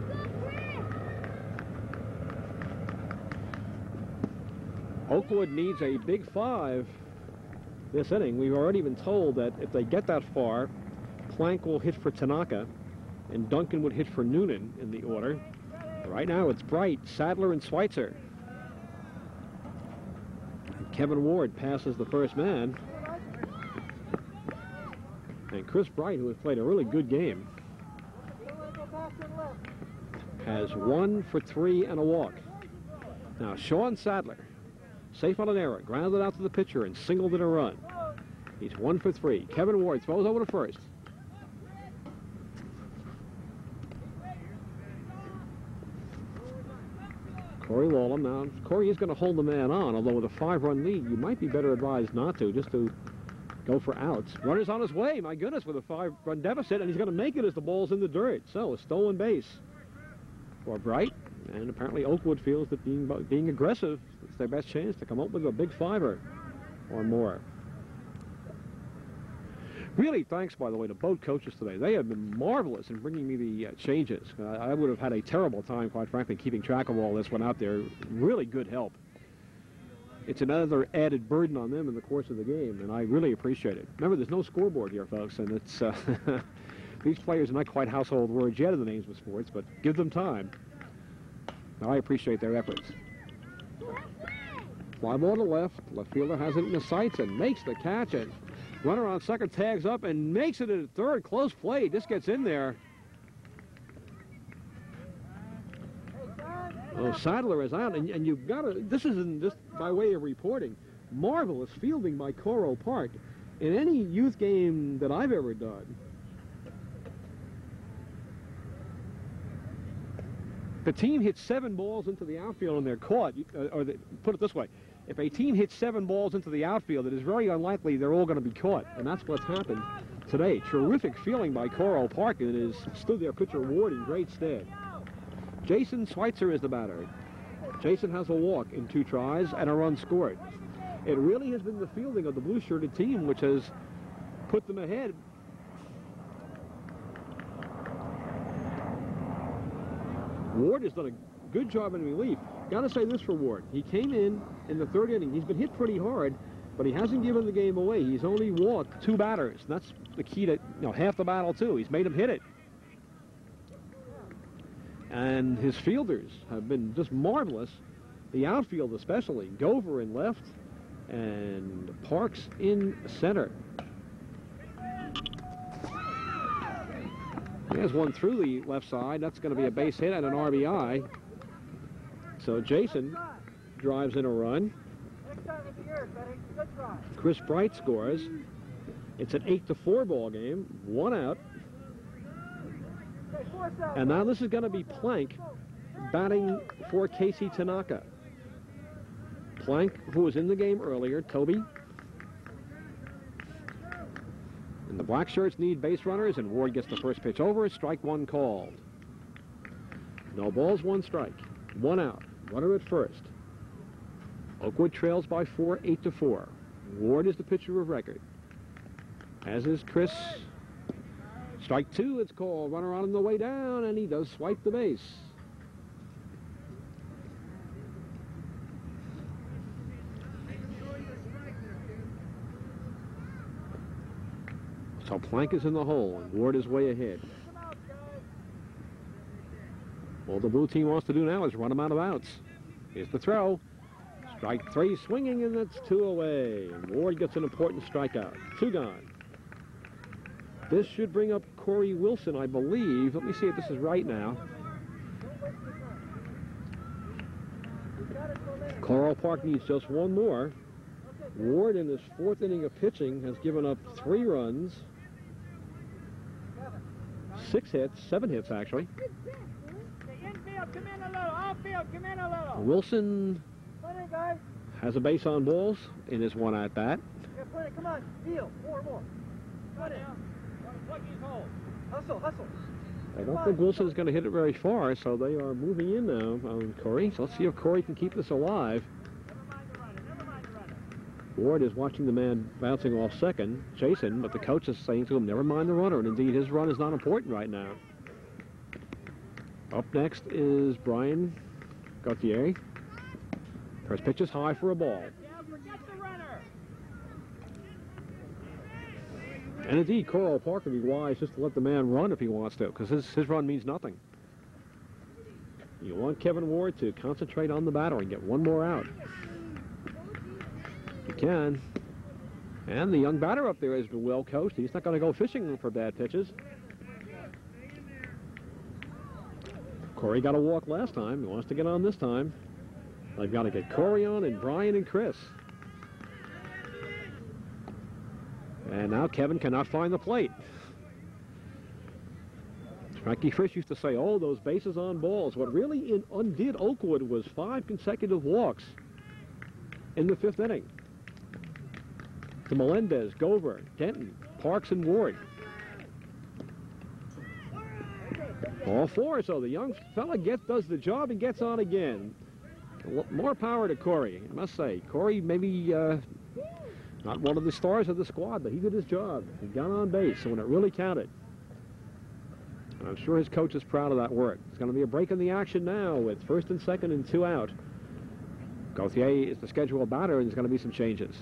Oakwood needs a big five this inning. We've already been told that if they get that far, Plank will hit for Tanaka, and Duncan would hit for Noonan in the order. Right now it's Bright, Sadler, and Schweitzer. And Kevin Ward passes the first man. And Chris Bright, who has played a really good game, has one for three and a walk. Now Sean Sadler, safe on an error, grounded out to the pitcher and singled in a run. He's one for three. Kevin Ward throws over to first. Corey Lawlam. Now, Corey is going to hold the man on, although with a five-run lead, you might be better advised not to, just to go for outs. Runner's on his way, my goodness, with a five-run deficit, and he's going to make it as the ball's in the dirt. So, a stolen base for Bright, and apparently Oakwood feels that being, being aggressive is their best chance to come up with a big fiver or more. Really, thanks, by the way, to both coaches today. They have been marvelous in bringing me the uh, changes. Uh, I would have had a terrible time, quite frankly, keeping track of all this one out there. Really good help. It's another added burden on them in the course of the game, and I really appreciate it. Remember, there's no scoreboard here, folks, and it's uh, these players are not quite household words yet in the names of sports, but give them time. I appreciate their efforts. Fly ball to left. Left fielder has it in the sights and makes the catch, and runner on second tags up and makes it at third. Close play. Just gets in there. Oh, Sadler is out, and, and you've got to, this isn't just by way of reporting. Marvelous fielding by Coral Park. In any youth game that I've ever done, if a team hits seven balls into the outfield and they're caught, uh, or they, put it this way, if a team hits seven balls into the outfield, it is very unlikely they're all going to be caught, and that's what's happened today. Terrific feeling by Coral Park, and it has stood their pitcher Ward in great stead. Jason Schweitzer is the batter. Jason has a walk in two tries and a run scored. It really has been the fielding of the blue-shirted team which has put them ahead. Ward has done a good job in relief. Got to say this for Ward. He came in in the third inning. He's been hit pretty hard, but he hasn't given the game away. He's only walked two batters. And that's the key to, you know, half the battle, too. He's made them hit it. And his fielders have been just marvelous. The outfield especially. Gover in left and Parks in center. There's one through the left side. That's going to be a base hit and an R B I. So Jason drives in a run. Chris Bright scores. It's an eight to four ball game. One out. And now this is going to be Plank batting for Casey Tanaka. Plank, who was in the game earlier, Toby. And the black shirts need base runners, and Ward gets the first pitch over. Strike one called. No balls, one strike. One out. Runner at first. Oakwood trails by four, eight to four. Ward is the pitcher of record, as is Chris. Strike two, it's called. Runner on the way down, and he does swipe the base. So Plank is in the hole, and Ward is way ahead. All the blue team wants to do now is run him out of outs. Here's the throw. Strike three swinging, and that's two away. And Ward gets an important strikeout. Two gone. This should bring up Corey Wilson, I believe. Let me see if this is right now. Coral Park needs just one more. Ward, in his fourth inning of pitching, has given up three runs, six hits, seven hits actually. The infield, come in a little. Outfield, come in a little. Wilson Come in, guys. has a base on balls in his one at bat. Yeah, put it. Come on. Deal. More, more. Come on in. Plug these holes. Hustle, hustle. I don't think Wilson is going to hit it very far, so they are moving in now on Corey. So let's see if Corey can keep this alive. Never mind the runner. Never mind the runner. Ward is watching the man bouncing off second, Jason, but the coach is saying to him, never mind the runner, and indeed his run is not important right now. Up next is Brian Gauthier. First pitch is high for a ball. Yeah, forget the runner. And indeed, Coral Park would be wise just to let the man run if he wants to, because his, his run means nothing. You want Kevin Ward to concentrate on the batter and get one more out. You can. And the young batter up there has been well coached. He's not going to go fishing for bad pitches. Corey got a walk last time. He wants to get on this time. They've got to get Corey on and Brian and Chris. And now Kevin cannot find the plate. Frankie Frisch used to say, oh, those bases on balls. What really in, undid Oakwood was five consecutive walks in the fifth inning. To Melendez, Gover, Denton, Parks, and Ward. All four, so the young fella gets, does the job and gets on again. More power to Corey, I must say. Corey maybe uh, not one of the stars of the squad, but he did his job. He got on base, so when it really counted. And I'm sure his coach is proud of that work. There's going to be a break in the action now with first and second and two out. Gauthier is the scheduled batter, and there's going to be some changes.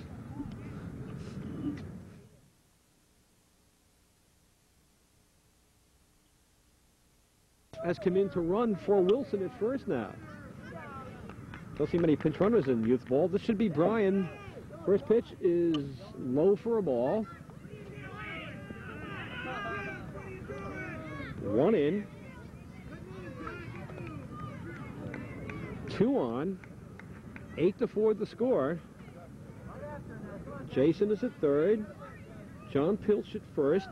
Has come in to run for Wilson at first now. Don't see many pinch runners in youth ball. This should be Brian. First pitch is low for a ball. One in. Two on. Eight to four the score. Jason is at third. John Pilch at first.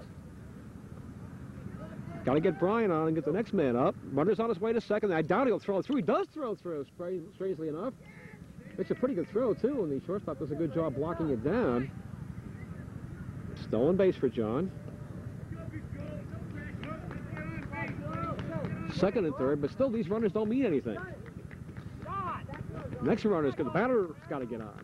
Got to get Brian on and get the next man up. Runner's on his way to second. I doubt he'll throw through. He does throw through, strangely enough. Makes a pretty good throw, too, and the shortstop does a good job blocking it down. Stolen base for John. Second and third, but still these runners don't mean anything. Next runner's got the batter's got to get on.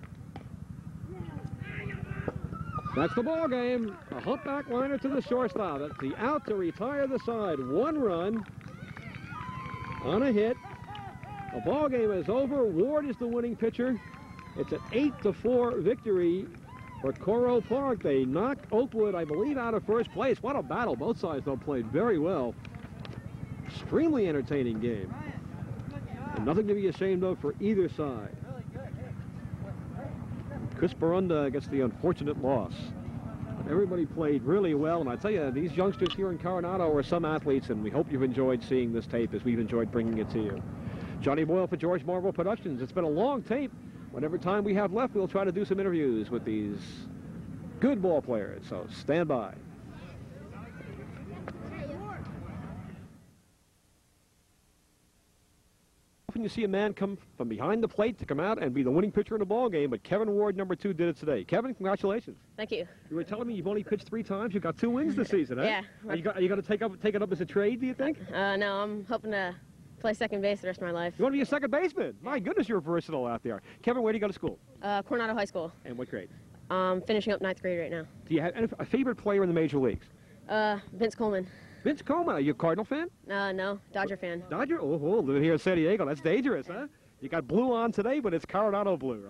That's the ball game. A humpback liner to the shortstop. That's the out to retire the side. One run on a hit. The ball game is over. Ward is the winning pitcher. It's an eight to four victory for Coral Park. They knock Oakwood, I believe, out of first place. What a battle. Both sides, though, played very well. Extremely entertaining game. And nothing to be ashamed of for either side. Chris Barunda gets the unfortunate loss. Everybody played really well, and I tell you, these youngsters here in Coronado are some athletes, and we hope you've enjoyed seeing this tape as we've enjoyed bringing it to you. Johnny Boyle for George Marvel Productions. It's been a long tape. Whatever time we have left, we'll try to do some interviews with these good ball players, so stand by. Often you see a man come from behind the plate to come out and be the winning pitcher in a ball game, but Kevin Ward, number two, did it today. Kevin, congratulations. Thank you. You were telling me you've only pitched three times. You've got two wins this season, huh? Yeah. Are you, are you going to take, up, take it up as a trade, do you think? Uh, no, I'm hoping to play second base the rest of my life. You want to be a second baseman? My goodness, you're versatile out there. Kevin, where do you go to school? Uh, Coronado High School. And what grade? Um, finishing up ninth grade right now. Do you have a favorite player in the major leagues? Uh, Vince Coleman. Vince Coleman. Are you a Cardinal fan? Uh, no, Dodger fan. Dodger? Oh, oh, living here in San Diego. That's dangerous, huh? You got blue on today, but it's Coronado blue, right? Yeah.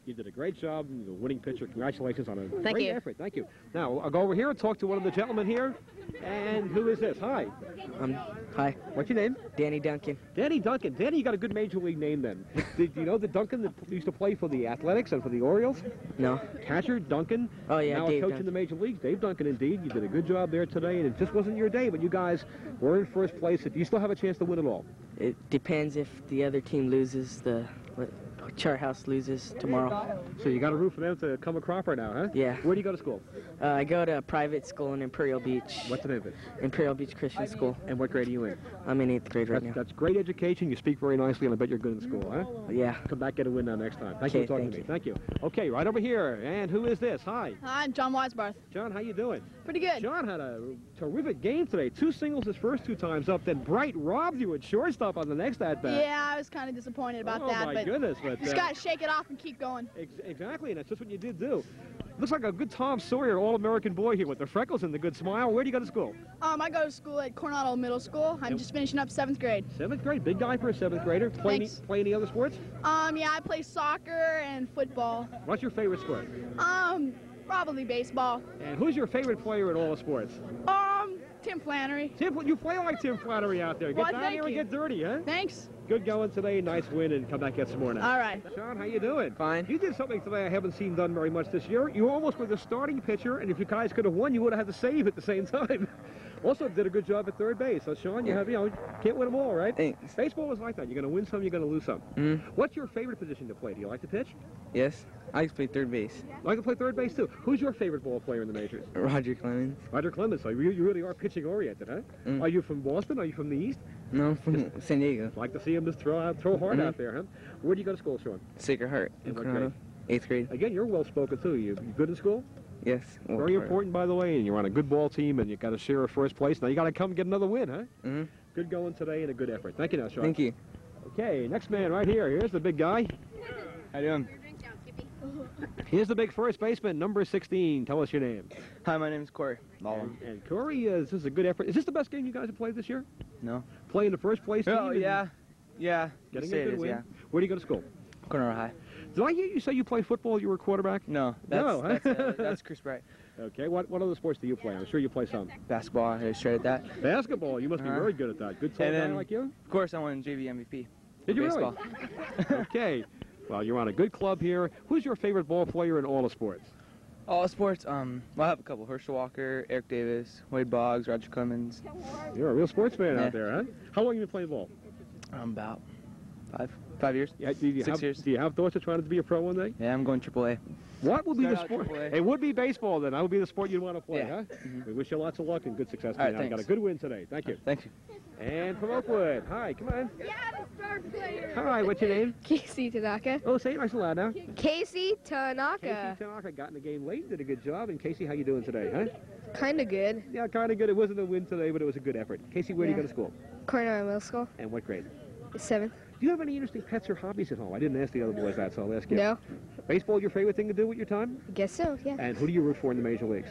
You did a great job. You're a winning pitcher. Congratulations on a Thank great you. effort. Thank you. Now, I'll go over here and talk to one of the gentlemen here. And who is this? Hi. Um, hi, What's your name? Danny Duncan. Danny Duncan. Danny, you got a good major league name then. Did you know that Duncan that used to play for the Athletics and for the Orioles? No. Catcher Duncan. Oh, yeah, Now Dave a coach Duncan. in the major leagues. Dave Duncan, indeed. You did a good job there today, and it just wasn't your day, but you guys were in first place. Do you still have a chance to win it all? It depends if the other team loses, the what, Chart House loses tomorrow. So you got to root for them to come a cropper now, huh? Yeah. Where do you go to school? Uh, I go to a private school in Imperial Beach. What's the name of it? Imperial Beach Christian School. And what grade are you in? I'm in eighth grade right That's, now. that's great education. You speak very nicely, and I bet you're good in school, huh? Yeah. Come back, get a win now next time. Thank you Okay, for talking thank to me. you. Thank you. Okay, right over here. And who is this? Hi. Hi, I'm John Weisbarth. John, how you doing? Pretty good. John had a terrific game today. Two singles his first two times up. Then Bright robbed you at shortstop on the next at-bat. Yeah, I was kind of disappointed about oh, that, my but goodness. But, just uh, got to shake it off and keep going. ex exactly, and that's just what you did do. Looks like a good Tom Sawyer, all-American boy here with the freckles and the good smile. Where do you go to school? Um, I go to school at Coronado Middle School. I'm Yep. just finishing up seventh grade. Seventh grade. Big guy for a seventh grader. Play any, Thanks. play any other sports? Um, yeah, I play soccer and football. What's your favorite sport? Um, probably baseball. And who's your favorite player in all the sports? Um, Tim Flannery. Tim, you play like Tim Flannery out there. Get Well, down thank here and you. get dirty, huh? Thanks. Good going today. Nice win, and come back and get some more now. All right. Sean, how you doing? Fine. You did something today I haven't seen done very much this year. You almost were the starting pitcher, and if you guys could have won, you would have had to save at the same time. Also did a good job at third base. So, Sean, you have, you know, can't win them all, right? Thanks. Baseball is like that. You're going to win some, you're going to lose some. Mm, What's your favorite position to play? Do you like to pitch? yes, I used to play third base. Like to play third base, too. Who's your favorite ball player in the majors? Roger Clemens. Roger Clemens. So you, you really are pitching oriented, huh? Mm. Are you from Boston? Are you from the East? No, I'm from San Diego. Like to see him just throw out, throw hard Mhm. out there, huh? Where do you go to school, Sean? Sacred Heart in In what Coronado. Eighth grade. Again, you're well spoken too. You, you good in school? Yes. Well, Very part of it. important, by the way. And you're on a good ball team, and you got a share of first place. Now you got to come get another win, huh? Mhm. Good going today and a good effort. Thank you, now, Sean. Thank you. Okay, next man right here. Here's the big guy. How you doing? Here's the big first baseman, number sixteen. Tell us your name. Hi, my name is Corey. And, and Corey, uh, this is a good effort. Is this the best game you guys have played this year? No. Playing the first place team? Oh, and yeah. Yeah. Getting Say a it good is, win. yeah. Where do you go to school? Coronado High. Did I hear you say you played football? You were a quarterback? No. That's, No, huh? that's, uh, that's Chris Bright. Okay. What what other sports do you play? I'm sure you play some. Basketball. I straight at that. Basketball. You must be Uh-huh. very good at that. Good tall And guy then- like you. Of course, I won J V M V P. Did you baseball. really? Okay. Well, you're on a good club here. Who's your favorite ball player in all the sports? All sports. Um, well, I have a couple. Herschel Walker, Eric Davis, Wade Boggs, Roger Clemens. You're a real sportsman Yeah. out there, huh? How long have you played ball? Um, about five, five years. Yeah, do you Six have, years. Do you have thoughts of trying to be a pro one day? Yeah, I'm going triple A. What would be the Start out sport? triple A. It would be baseball then. That would be the sport you'd want to play, Yeah. huh? Mhm. We wish you lots of luck and good success. All right, tonight. You got a thanks. good win today. Thank you. Thank you. And from Oakwood. Hi, come on. Yeah, the star player. Hi, what's your name? Casey Tanaka. Oh, say it nice and loud now. Casey Casey Tanaka. Tanaka got in the game late, did a good job. And Casey, how you doing today, huh? Kind of good. Yeah, kind of good. It wasn't a win today, but it was a good effort. Casey, where do you Yeah. go to school? Coronado Middle School. And what grade? Seventh. Do you have any interesting pets or hobbies at home? I didn't ask the other boys that, so I'll ask you. No. Baseball your favorite thing to do with your time? I guess so, yeah. And who do you root for in the major leagues?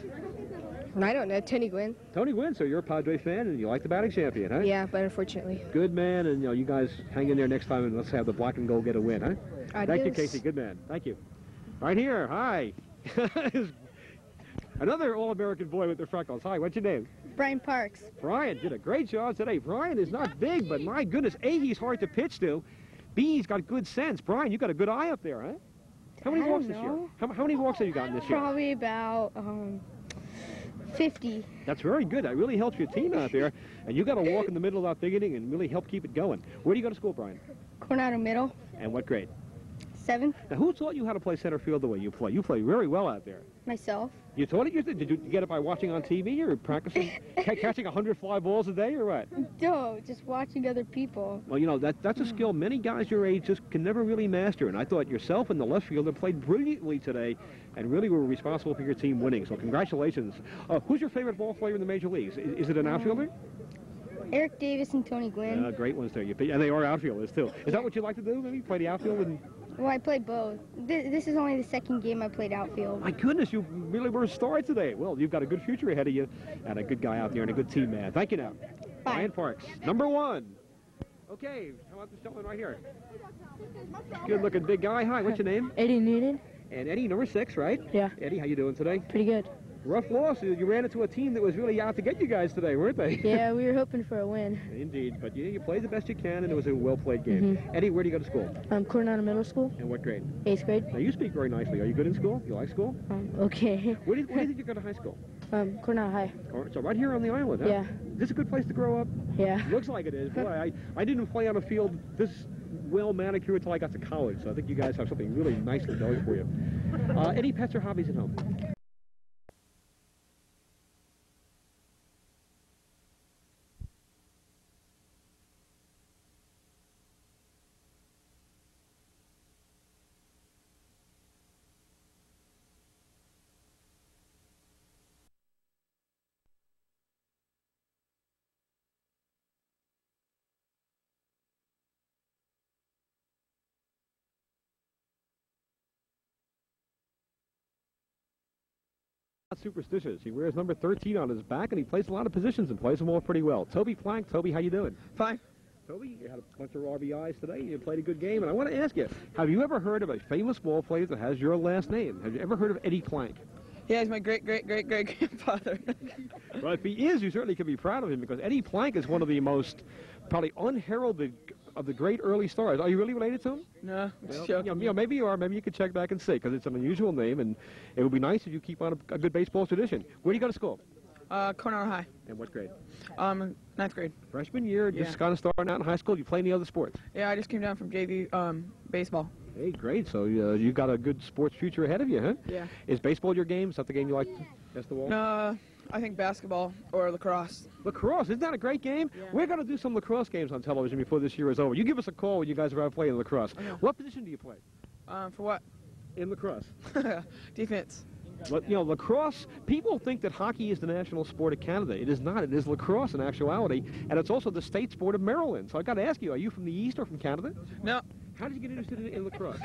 I don't know. Tony Gwynn. Tony Gwynn, so you're a Padre fan and you like the batting champion, huh? Yeah, but unfortunately. Good man, and you know, you guys hang in there next time and let's have the black and gold get a win, huh? Thank you, Adios. Casey. Good man. Thank you. Right here. Hi. Another All-American boy with the freckles. Hi, what's your name? Brian Parks. Brian did a great job today. Brian is not big, but my goodness, A, he's hard to pitch to. B, he's got good sense. Brian, you got a good eye up there, huh? How many I walks don't this year? know. How, how many walks have you gotten this year? Probably about um, fifty. That's very good. That really helps your team out there. And you got to walk in the middle of that big inning and really help keep it going. Where do you go to school, Brian? Coronado Middle. And what grade? Seventh. Now, who taught you how to play center field the way you play? You play very well out there. Myself. You taught it? You, did you get it by watching on T V or practicing, ca- catching one hundred fly balls a day or what? No, just watching other people. Well, you know, that that's a skill many guys your age just can never really master. And I thought yourself and the left fielder played brilliantly today and really were responsible for your team winning. So congratulations. Uh, who's your favorite ball player in the major leagues? Is, is it an outfielder? Eric Davis and Tony Gwynn. Uh, great ones there. You, and they are outfielders, too. Is that what you like to do, maybe? Play the outfield? And, Well, I played both. This, this is only the second game I played outfield. my goodness, you really were a star today. Well, you've got a good future ahead of you and a good guy out there and a good team man. Thank you now. Bye. Brian Parks, number one. Okay, how about this gentleman right here? Good-looking big guy. Hi, what's your name? Eddie Newton. And Eddie, number six, right? Yeah. Eddie, how you doing today? Pretty good. Rough loss. You ran into a team that was really out to get you guys today, weren't they? Yeah, we were hoping for a win. Indeed, but you, you played the best you can, and it was a well-played game. Mm-hmm. Eddie, where do you go to school? Um, Coronado Middle School. And what grade? Eighth grade. Now, you speak very nicely. Are you good in school? You like school? Um, okay. Where do, you, where do you think you go to high school? Um, Coronado High. So right here on the island, huh? Yeah. Is this a good place to grow up? Yeah. Looks like it is. Boy, I, I didn't play on a field this well manicured until I got to college, so I think you guys have something really nicely going for you. Uh, any pets or hobbies at home? Not superstitious. He wears number thirteen on his back, and he plays a lot of positions and plays them all pretty well. Toby Plank. Toby, how you doing? Fine. Toby, you had a bunch of R B Is today. You played a good game, and I want to ask you, have you ever heard of a famous ball player that has your last name? Have you ever heard of Eddie Plank? Yeah, he's my great, great, great, great grandfather. Well, if he is, you certainly can be proud of him, because Eddie Plank is one of the most probably unheralded of the great early stars. Are you really related to him? No, I'm Well, just you joking. know, you know, maybe you are. Maybe you could check back and see, because it's an unusual name, and it would be nice if you keep on a, a good baseball tradition. Where do you go to school? Uh, Coronado High. And what grade? Um, ninth grade. Freshman year, just Yeah. kind of starting out in high school. You play any other sports? Yeah, I just came down from J V um, baseball. Hey, great. So uh, you got a good sports future ahead of you, huh? Yeah. Is baseball your game? Is that the game you like best of all? No, I think basketball or lacrosse. Lacrosse, isn't that a great game? Yeah. We're going to do some lacrosse games on television before this year is over. You give us a call when you guys are out playing lacrosse. Okay. What position do you play Um, for what? in lacrosse? Defense. But, you know, lacrosse, people think that hockey is the national sport of Canada. It is not. It is lacrosse in actuality, and it's also the state sport of Maryland. So I got to ask you, are you from the East or from Canada? No. How did you get interested in, in lacrosse?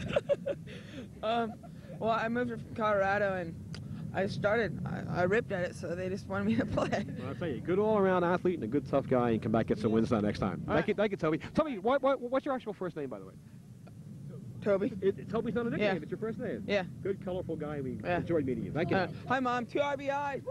um, well, I moved from Colorado and I started. I, I ripped at it, so they just wanted me to play. Well, I'll tell you, good all-around athlete and a good tough guy, and come back get some wins now next time. All Thank right. you, thank you, Toby. Toby, what, what, what's your actual first name, by the way? Toby. It, it- Toby's not a nickname. Yeah. It's your first name. Yeah. Good, colorful guy. We Yeah. enjoyed meeting you. Thank you. Uh, hi, Mom. Two R B Is.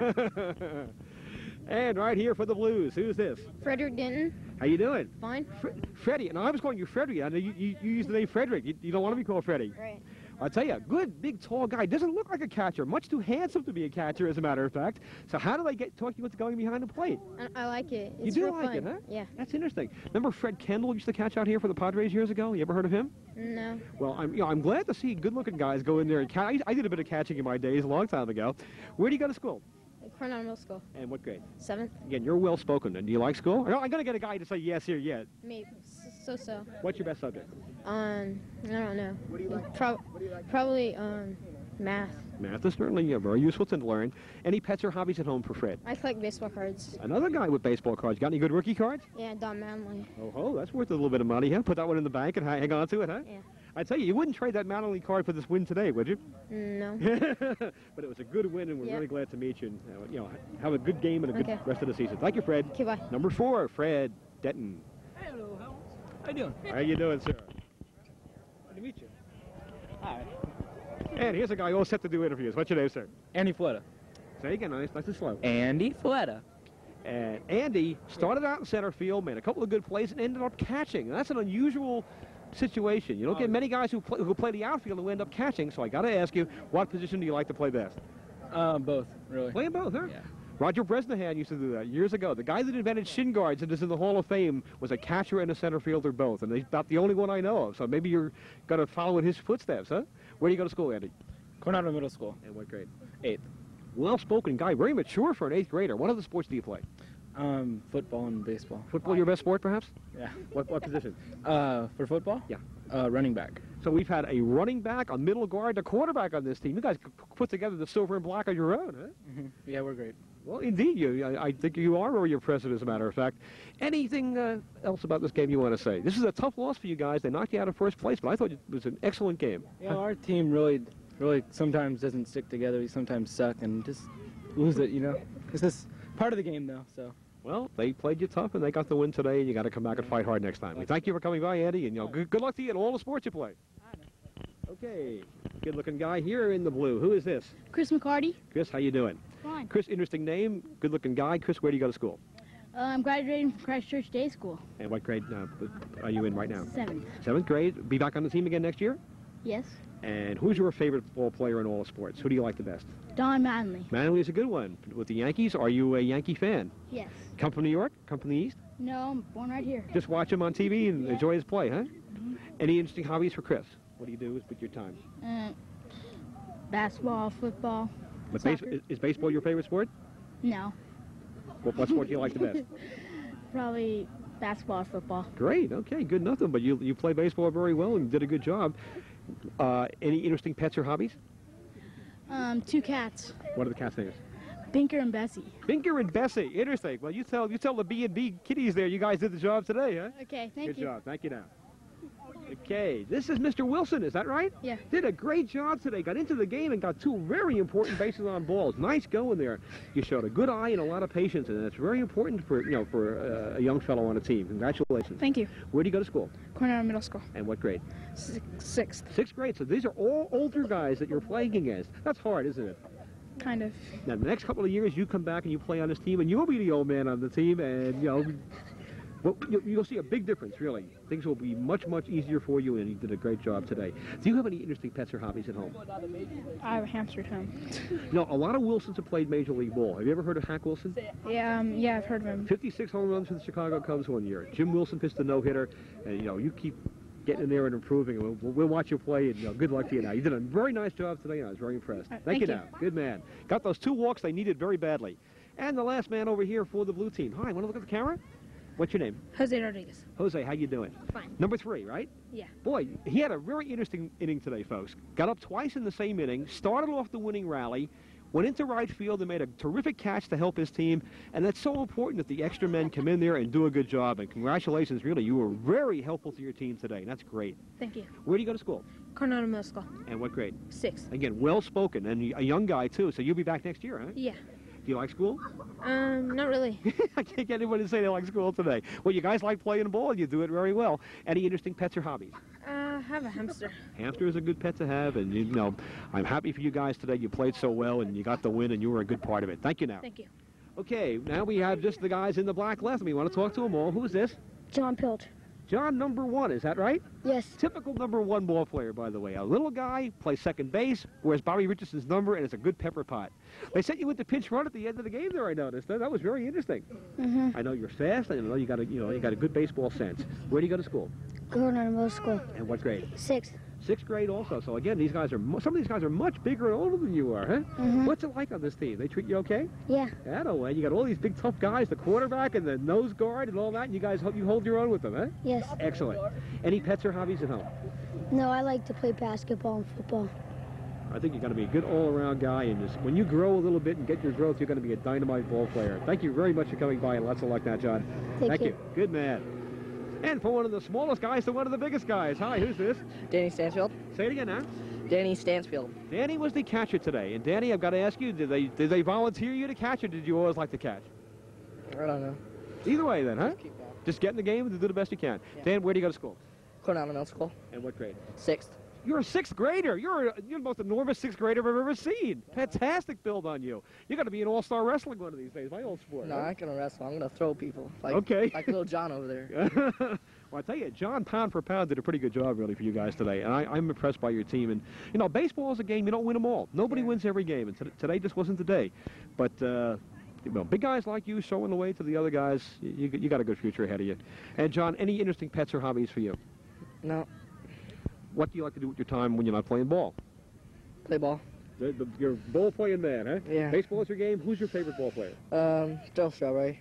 And right here for the Blues, who's this? Frederick Denton. How you doing? Fine. Fre Freddie. And I was calling you Freddie. I know you, you, you use the name Frederick. You, you don't want to be called Freddie. Right. I'll tell you, good, big, tall guy. Doesn't look like a catcher. Much too handsome to be a catcher, as a matter of fact. So how do they get talk you into going behind the plate? I, I like it. You It's do real like fun. it, huh? Yeah. That's interesting. Remember Fred Kendall used to catch out here for the Padres years ago? You ever heard of him? No. Well, I'm, you know, I'm glad to see good-looking guys go in there and catch. I, I did a bit of catching in my days a long time ago. Where do you go to school? Coronado Middle School. And what grade? Seventh. Again, you're well-spoken. And do you like school? I'm going to get a guy to say yes here yet. Maybe. So-so. What's your best subject? Um, I don't know. What do you like? Pro probably um, math. Math is certainly a very useful thing to learn. Any pets or hobbies at home for Fred? I collect baseball cards. Another guy with baseball cards. Got any good rookie cards? Yeah, Don Manley. Oh, ho, that's worth a little bit of money, huh? Put that one in the bank and hang on to it, huh? Yeah. I tell you, you wouldn't trade that Manley card for this win today, would you? No. But it was a good win, and we're Yeah. really glad to meet you. And, uh, you know, have a good game and a good Okay. rest of the season. Thank you, Fred. Okay, bye. Number four, Fred Denton. Hello, how you doing? How you doing, sir? Good to meet you. Hi. And here's a guy all set to do interviews. What's your name, sir? Andy Fletta. Say again, nice, nice and slow. Andy Fletta. And Andy started out in center field, made a couple of good plays, and ended up catching. And that's an unusual situation. You don't get many guys who play, who play the outfield who end up catching, so I got to ask you, what position do you like to play best? Uh, both, really. Playing both, huh? Yeah. Roger Bresnahan used to do that years ago. The guy that invented shin guards and is in the Hall of Fame was a catcher and a center fielder both, and he's about the only one I know of, so maybe you're going to follow in his footsteps, huh? Where do you go to school, Andy? Coronado Middle School. And what grade? Eighth. Well-spoken guy, very mature for an eighth grader. What other sports do you play? Um, football and baseball. Football your best sport, perhaps? Yeah. What, what position? Uh, for football? Yeah. Uh, running back. So we've had a running back, a middle guard, a quarterback on this team. You guys c- put together the silver and black on your own, huh? Mm-hmm. Yeah, we're great. Well, indeed, you. I, I think you are very impressive, as a matter of fact. Anything uh, else about this game you want to say? This is a tough loss for you guys. They knocked you out of first place, but I thought it was an excellent game. Yeah, our team really, really sometimes doesn't stick together. We sometimes suck and just lose it, you know. It's just part of the game, though, so. Well, they played you tough, and they got the win today, and you got to come back and fight hard next time. We thank you for coming by, Andy, and you know, good, good luck to you in all the sports you play. Okay, good-looking guy here in the blue. Who is this? Chris McCarty. Chris, how you doing? Fine. Chris, interesting name, good-looking guy. Chris, where do you go to school? Uh, I'm graduating from Christ Church Day School. And what grade uh, are you in right now? Seventh. Seventh grade. Be back on the team again next year? Yes. And who's your favorite ball player in all the sports? Who do you like the best? Don Manley. Manley is a good one. With the Yankees, are you a Yankee fan? Yes. Come from New York? Come from the East? No, I'm born right here. Just watch him on T V and Yeah. enjoy his play, huh? Mm-hmm. Any interesting hobbies for Chris? What do you do with your time? Uh, basketball, football. But base, Soccer. is, is baseball your favorite sport? No. What, what sport do you like the best? Probably basketball or football. Great. Okay, good nothing. But you you play baseball very well and did a good job. Uh, any interesting pets or hobbies? Um, two cats, What are the cats' names? Binker and Bessie. Binker and Bessie. Interesting. Well, you tell you tell the B and B kitties there. You guys did the job today, huh? Okay, thank Good you. job. Thank you now. Okay, this is Mister Wilson, is that right? Yeah. Did a great job today. Got into the game and got two very important bases on balls. Nice going there. You showed a good eye and a lot of patience, and it's very important for you know for uh, a young fellow on a team. Congratulations. Thank you. Where do you go to school? Cornell Middle School. And what grade? Six, sixth. Sixth grade. So these are all older guys that you're playing against. That's hard, isn't it? Kind of. Now, the next couple of years, you come back and you play on this team, and you'll be the old man on the team, and you know. Well, you- you'll see a big difference, really. Things will be much, much easier for you, and you did a great job today. Do you have any interesting pets or hobbies at home? I have a hamster at home. You know, a lot of Wilsons have played Major League Ball. Have you ever heard of Hack Wilson? Yeah, um, yeah, I've heard of him. fifty-six home runs for the Chicago Cubs one year. Jim Wilson pitched a no-hitter, and, you know, you keep getting in there and improving, and we'll, we'll watch you play, and, you know, good luck to you now. You did a very nice job today, and I was very impressed. All right, thank, thank you you. now. Good man. Got those two walks they needed very badly. And the last man over here for the blue team. Hi, want to look at the camera? What's your name? Jose Rodriguez. Jose, how you doing? Fine. Number three, right? Yeah. Boy, he had a very interesting inning today, folks. Got up twice in the same inning, started off the winning rally, went into right field and made a terrific catch to help his team. And that's so important that the extra men come in there and do a good job. And congratulations, really. You were very helpful to your team today. That's great. Thank you. Where do you go to school? Cornell Middle School. And what grade? Sixth. Again, well-spoken and a young guy, too. So you'll be back next year, huh? Yeah. Do you like school? Um, not really. I can't get anybody to say they like school today. Well, you guys like playing ball. You do it very well. Any interesting pets or hobbies? Uh, I have a hamster. Hamster is a good pet to have, and you know, I'm happy for you guys today. You played so well, and you got the win, and you were a good part of it. Thank you now. Thank you. Okay, now we have just the guys in the black left. We want to talk to them all. Who is this? John Pilch. John, number one. Is that right? Yes. Typical number one ball player, by the way. A little guy, plays second base, wears Bobby Richardson's number, and is a good pepper pot. They sent you with the pinch run at the end of the game there, I noticed. That, that was very interesting. Mm-hmm. I know you're fast. I know you got a, you know, you got a good baseball sense. Where do you go to school? Cornell Middle School. And what grade? Sixth. Sixth grade also. So again, these guys are mu- some of these guys are much bigger and older than you are, huh? Mhm. What's it like on this team? They treat you okay? Yeah. Yeah, no way. You got all these big tough guys, the quarterback and the nose guard and all that, and you guys ho- you hold your own with them, huh? Yes. Excellent. Any pets or hobbies at home? No, I like to play basketball and football. I think you're going to be a good all-around guy, and just when you grow a little bit and get your growth, you're going to be a dynamite ball player. Thank you very much for coming by, and lots of luck now, John. Thank you. you. Good man. And for one of the smallest guys to one of the biggest guys. Hi, who's this? Danny Stansfield. Say it again now. Danny Stansfield. Danny was the catcher today. And Danny, I've got to ask you, did they did they volunteer you to catch, or did you always like to catch? I don't know. Either way, then, huh? Just keep going. Just get in the game and do the best you can. Yeah. Dan, where do you go to school? Cornell Middle School. And what grade? Sixth. You're a sixth grader. You're a, you're the most enormous sixth grader I've ever seen. Fantastic build on you. You're going to be an all-star wrestling one of these days, my old sport. No, huh? I ain't gonna wrestle. I'm gonna throw people. Like, Okay. Like little John over there. Well, I tell you, John, pound for pound, did a pretty good job, really, for you guys today. And I, I'm impressed by your team. And, you know, baseball is a game. You don't win them all. Nobody Yeah. wins every game. And t- today just wasn't the day. But, uh, you know, big guys like you showing the way to the other guys, you, you got a good future ahead of you. And, John, any interesting pets or hobbies for you? No. What do you like to do with your time when you're not playing ball? Play ball. The, the, you're a ball-playing man, huh? Yeah. Baseball is your game. Who's your favorite ball player? Um, Joe Strawberry.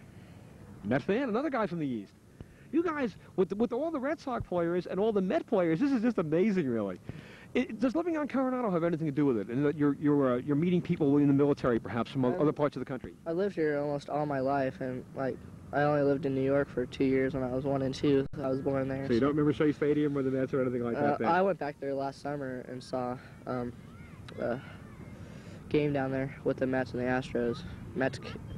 Met fan, another guy from the East. You guys, with the, with all the Red Sox players and all the Met players, this is just amazing, really. It, does living on Coronado have anything to do with it? And that you're you're uh, you're meeting people in the military, perhaps from Um, other parts of the country. I lived here almost all my life, and like I only lived in New York for two years when I was one and two. I was born there. So you don't remember Shea Stadium or the Mets or anything like Uh, that? Then? I went back there last summer and saw um, a game down there with the Mets and the Astros. Mets,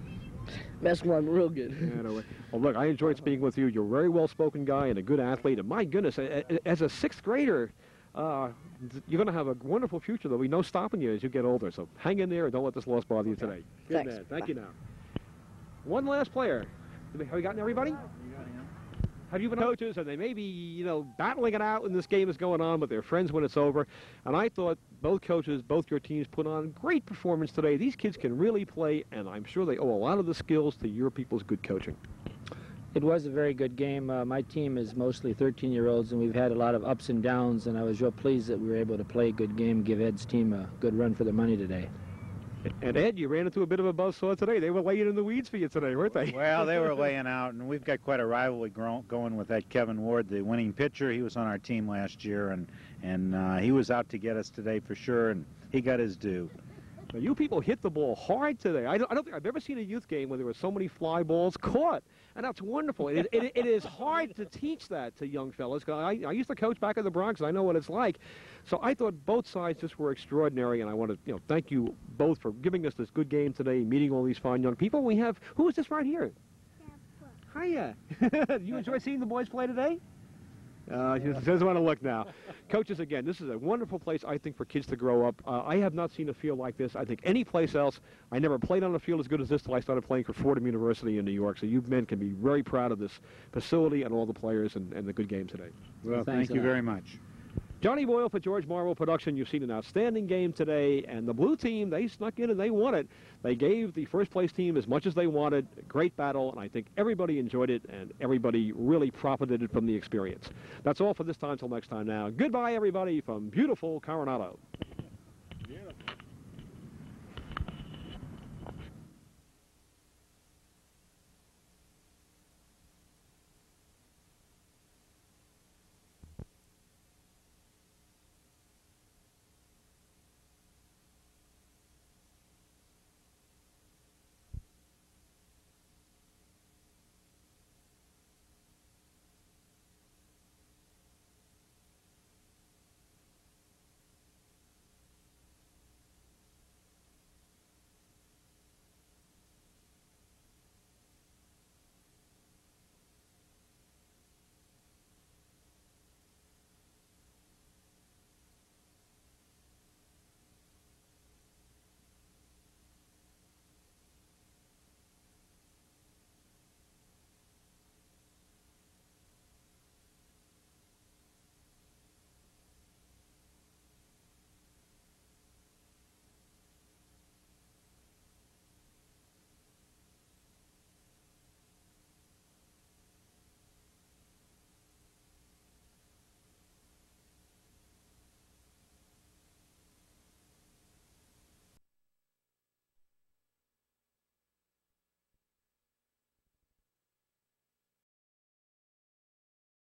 Basketball, I'm real good. Anyway. Well, look, I enjoyed speaking with you. You're a very well-spoken guy and a good athlete. And my goodness, a- a- as a sixth grader, uh, you're going to have a wonderful future. There'll be no stopping you as you get older. So hang in there and don't let this loss bother you today. Good Thanks. man. Thank Bye. you now. One last player. Have we gotten everybody? Have you been coaches, and they may be, you know, battling it out when this game is going on, but they're friends when it's over. And I thought both coaches, both your teams put on great performance today. These kids can really play, and I'm sure they owe a lot of the skills to your people's good coaching. It was a very good game. Uh, my team is mostly thirteen-year-olds, and we've had a lot of ups and downs, and I was real pleased that we were able to play a good game, give Ed's team a good run for their money today. And Ed, you ran into a bit of a buzzsaw today. They were laying in the weeds for you today, weren't they? Well, they were laying out, and we've got quite a rivalry gro- going with that Kevin Ward, the winning pitcher. He was on our team last year, and and uh, he was out to get us today for sure, and he got his due. Now, you people hit the ball hard today. I don't, I don't think I've ever seen a youth game where there were so many fly balls caught, and that's wonderful. It, it, it is hard to teach that to young fellas. 'Cause I, I used to coach back in the Bronx, and I know what it's like. So I thought both sides just were extraordinary, and I want to, you know, thank you both for giving us this good game today, meeting all these fine young people. We have, who is this right here? Hiya. You enjoy seeing the boys play today? Uh, he doesn't want to look now. Coaches, again, this is a wonderful place, I think, for kids to grow up. Uh, I have not seen a field like this. I think any place else. I never played on a field as good as this till I started playing for Fordham University in New York. So you men can be very proud of this facility and all the players and, and the good game today. Well, thank you very much. Johnny Boyle for George Marvel Production. You've seen an outstanding game today, and the blue team, they snuck in and they won it. They gave the first place team as much as they wanted. Great battle, and I think everybody enjoyed it, and everybody really profited from the experience. That's all for this time. Till next time now. Goodbye, everybody, from beautiful Coronado.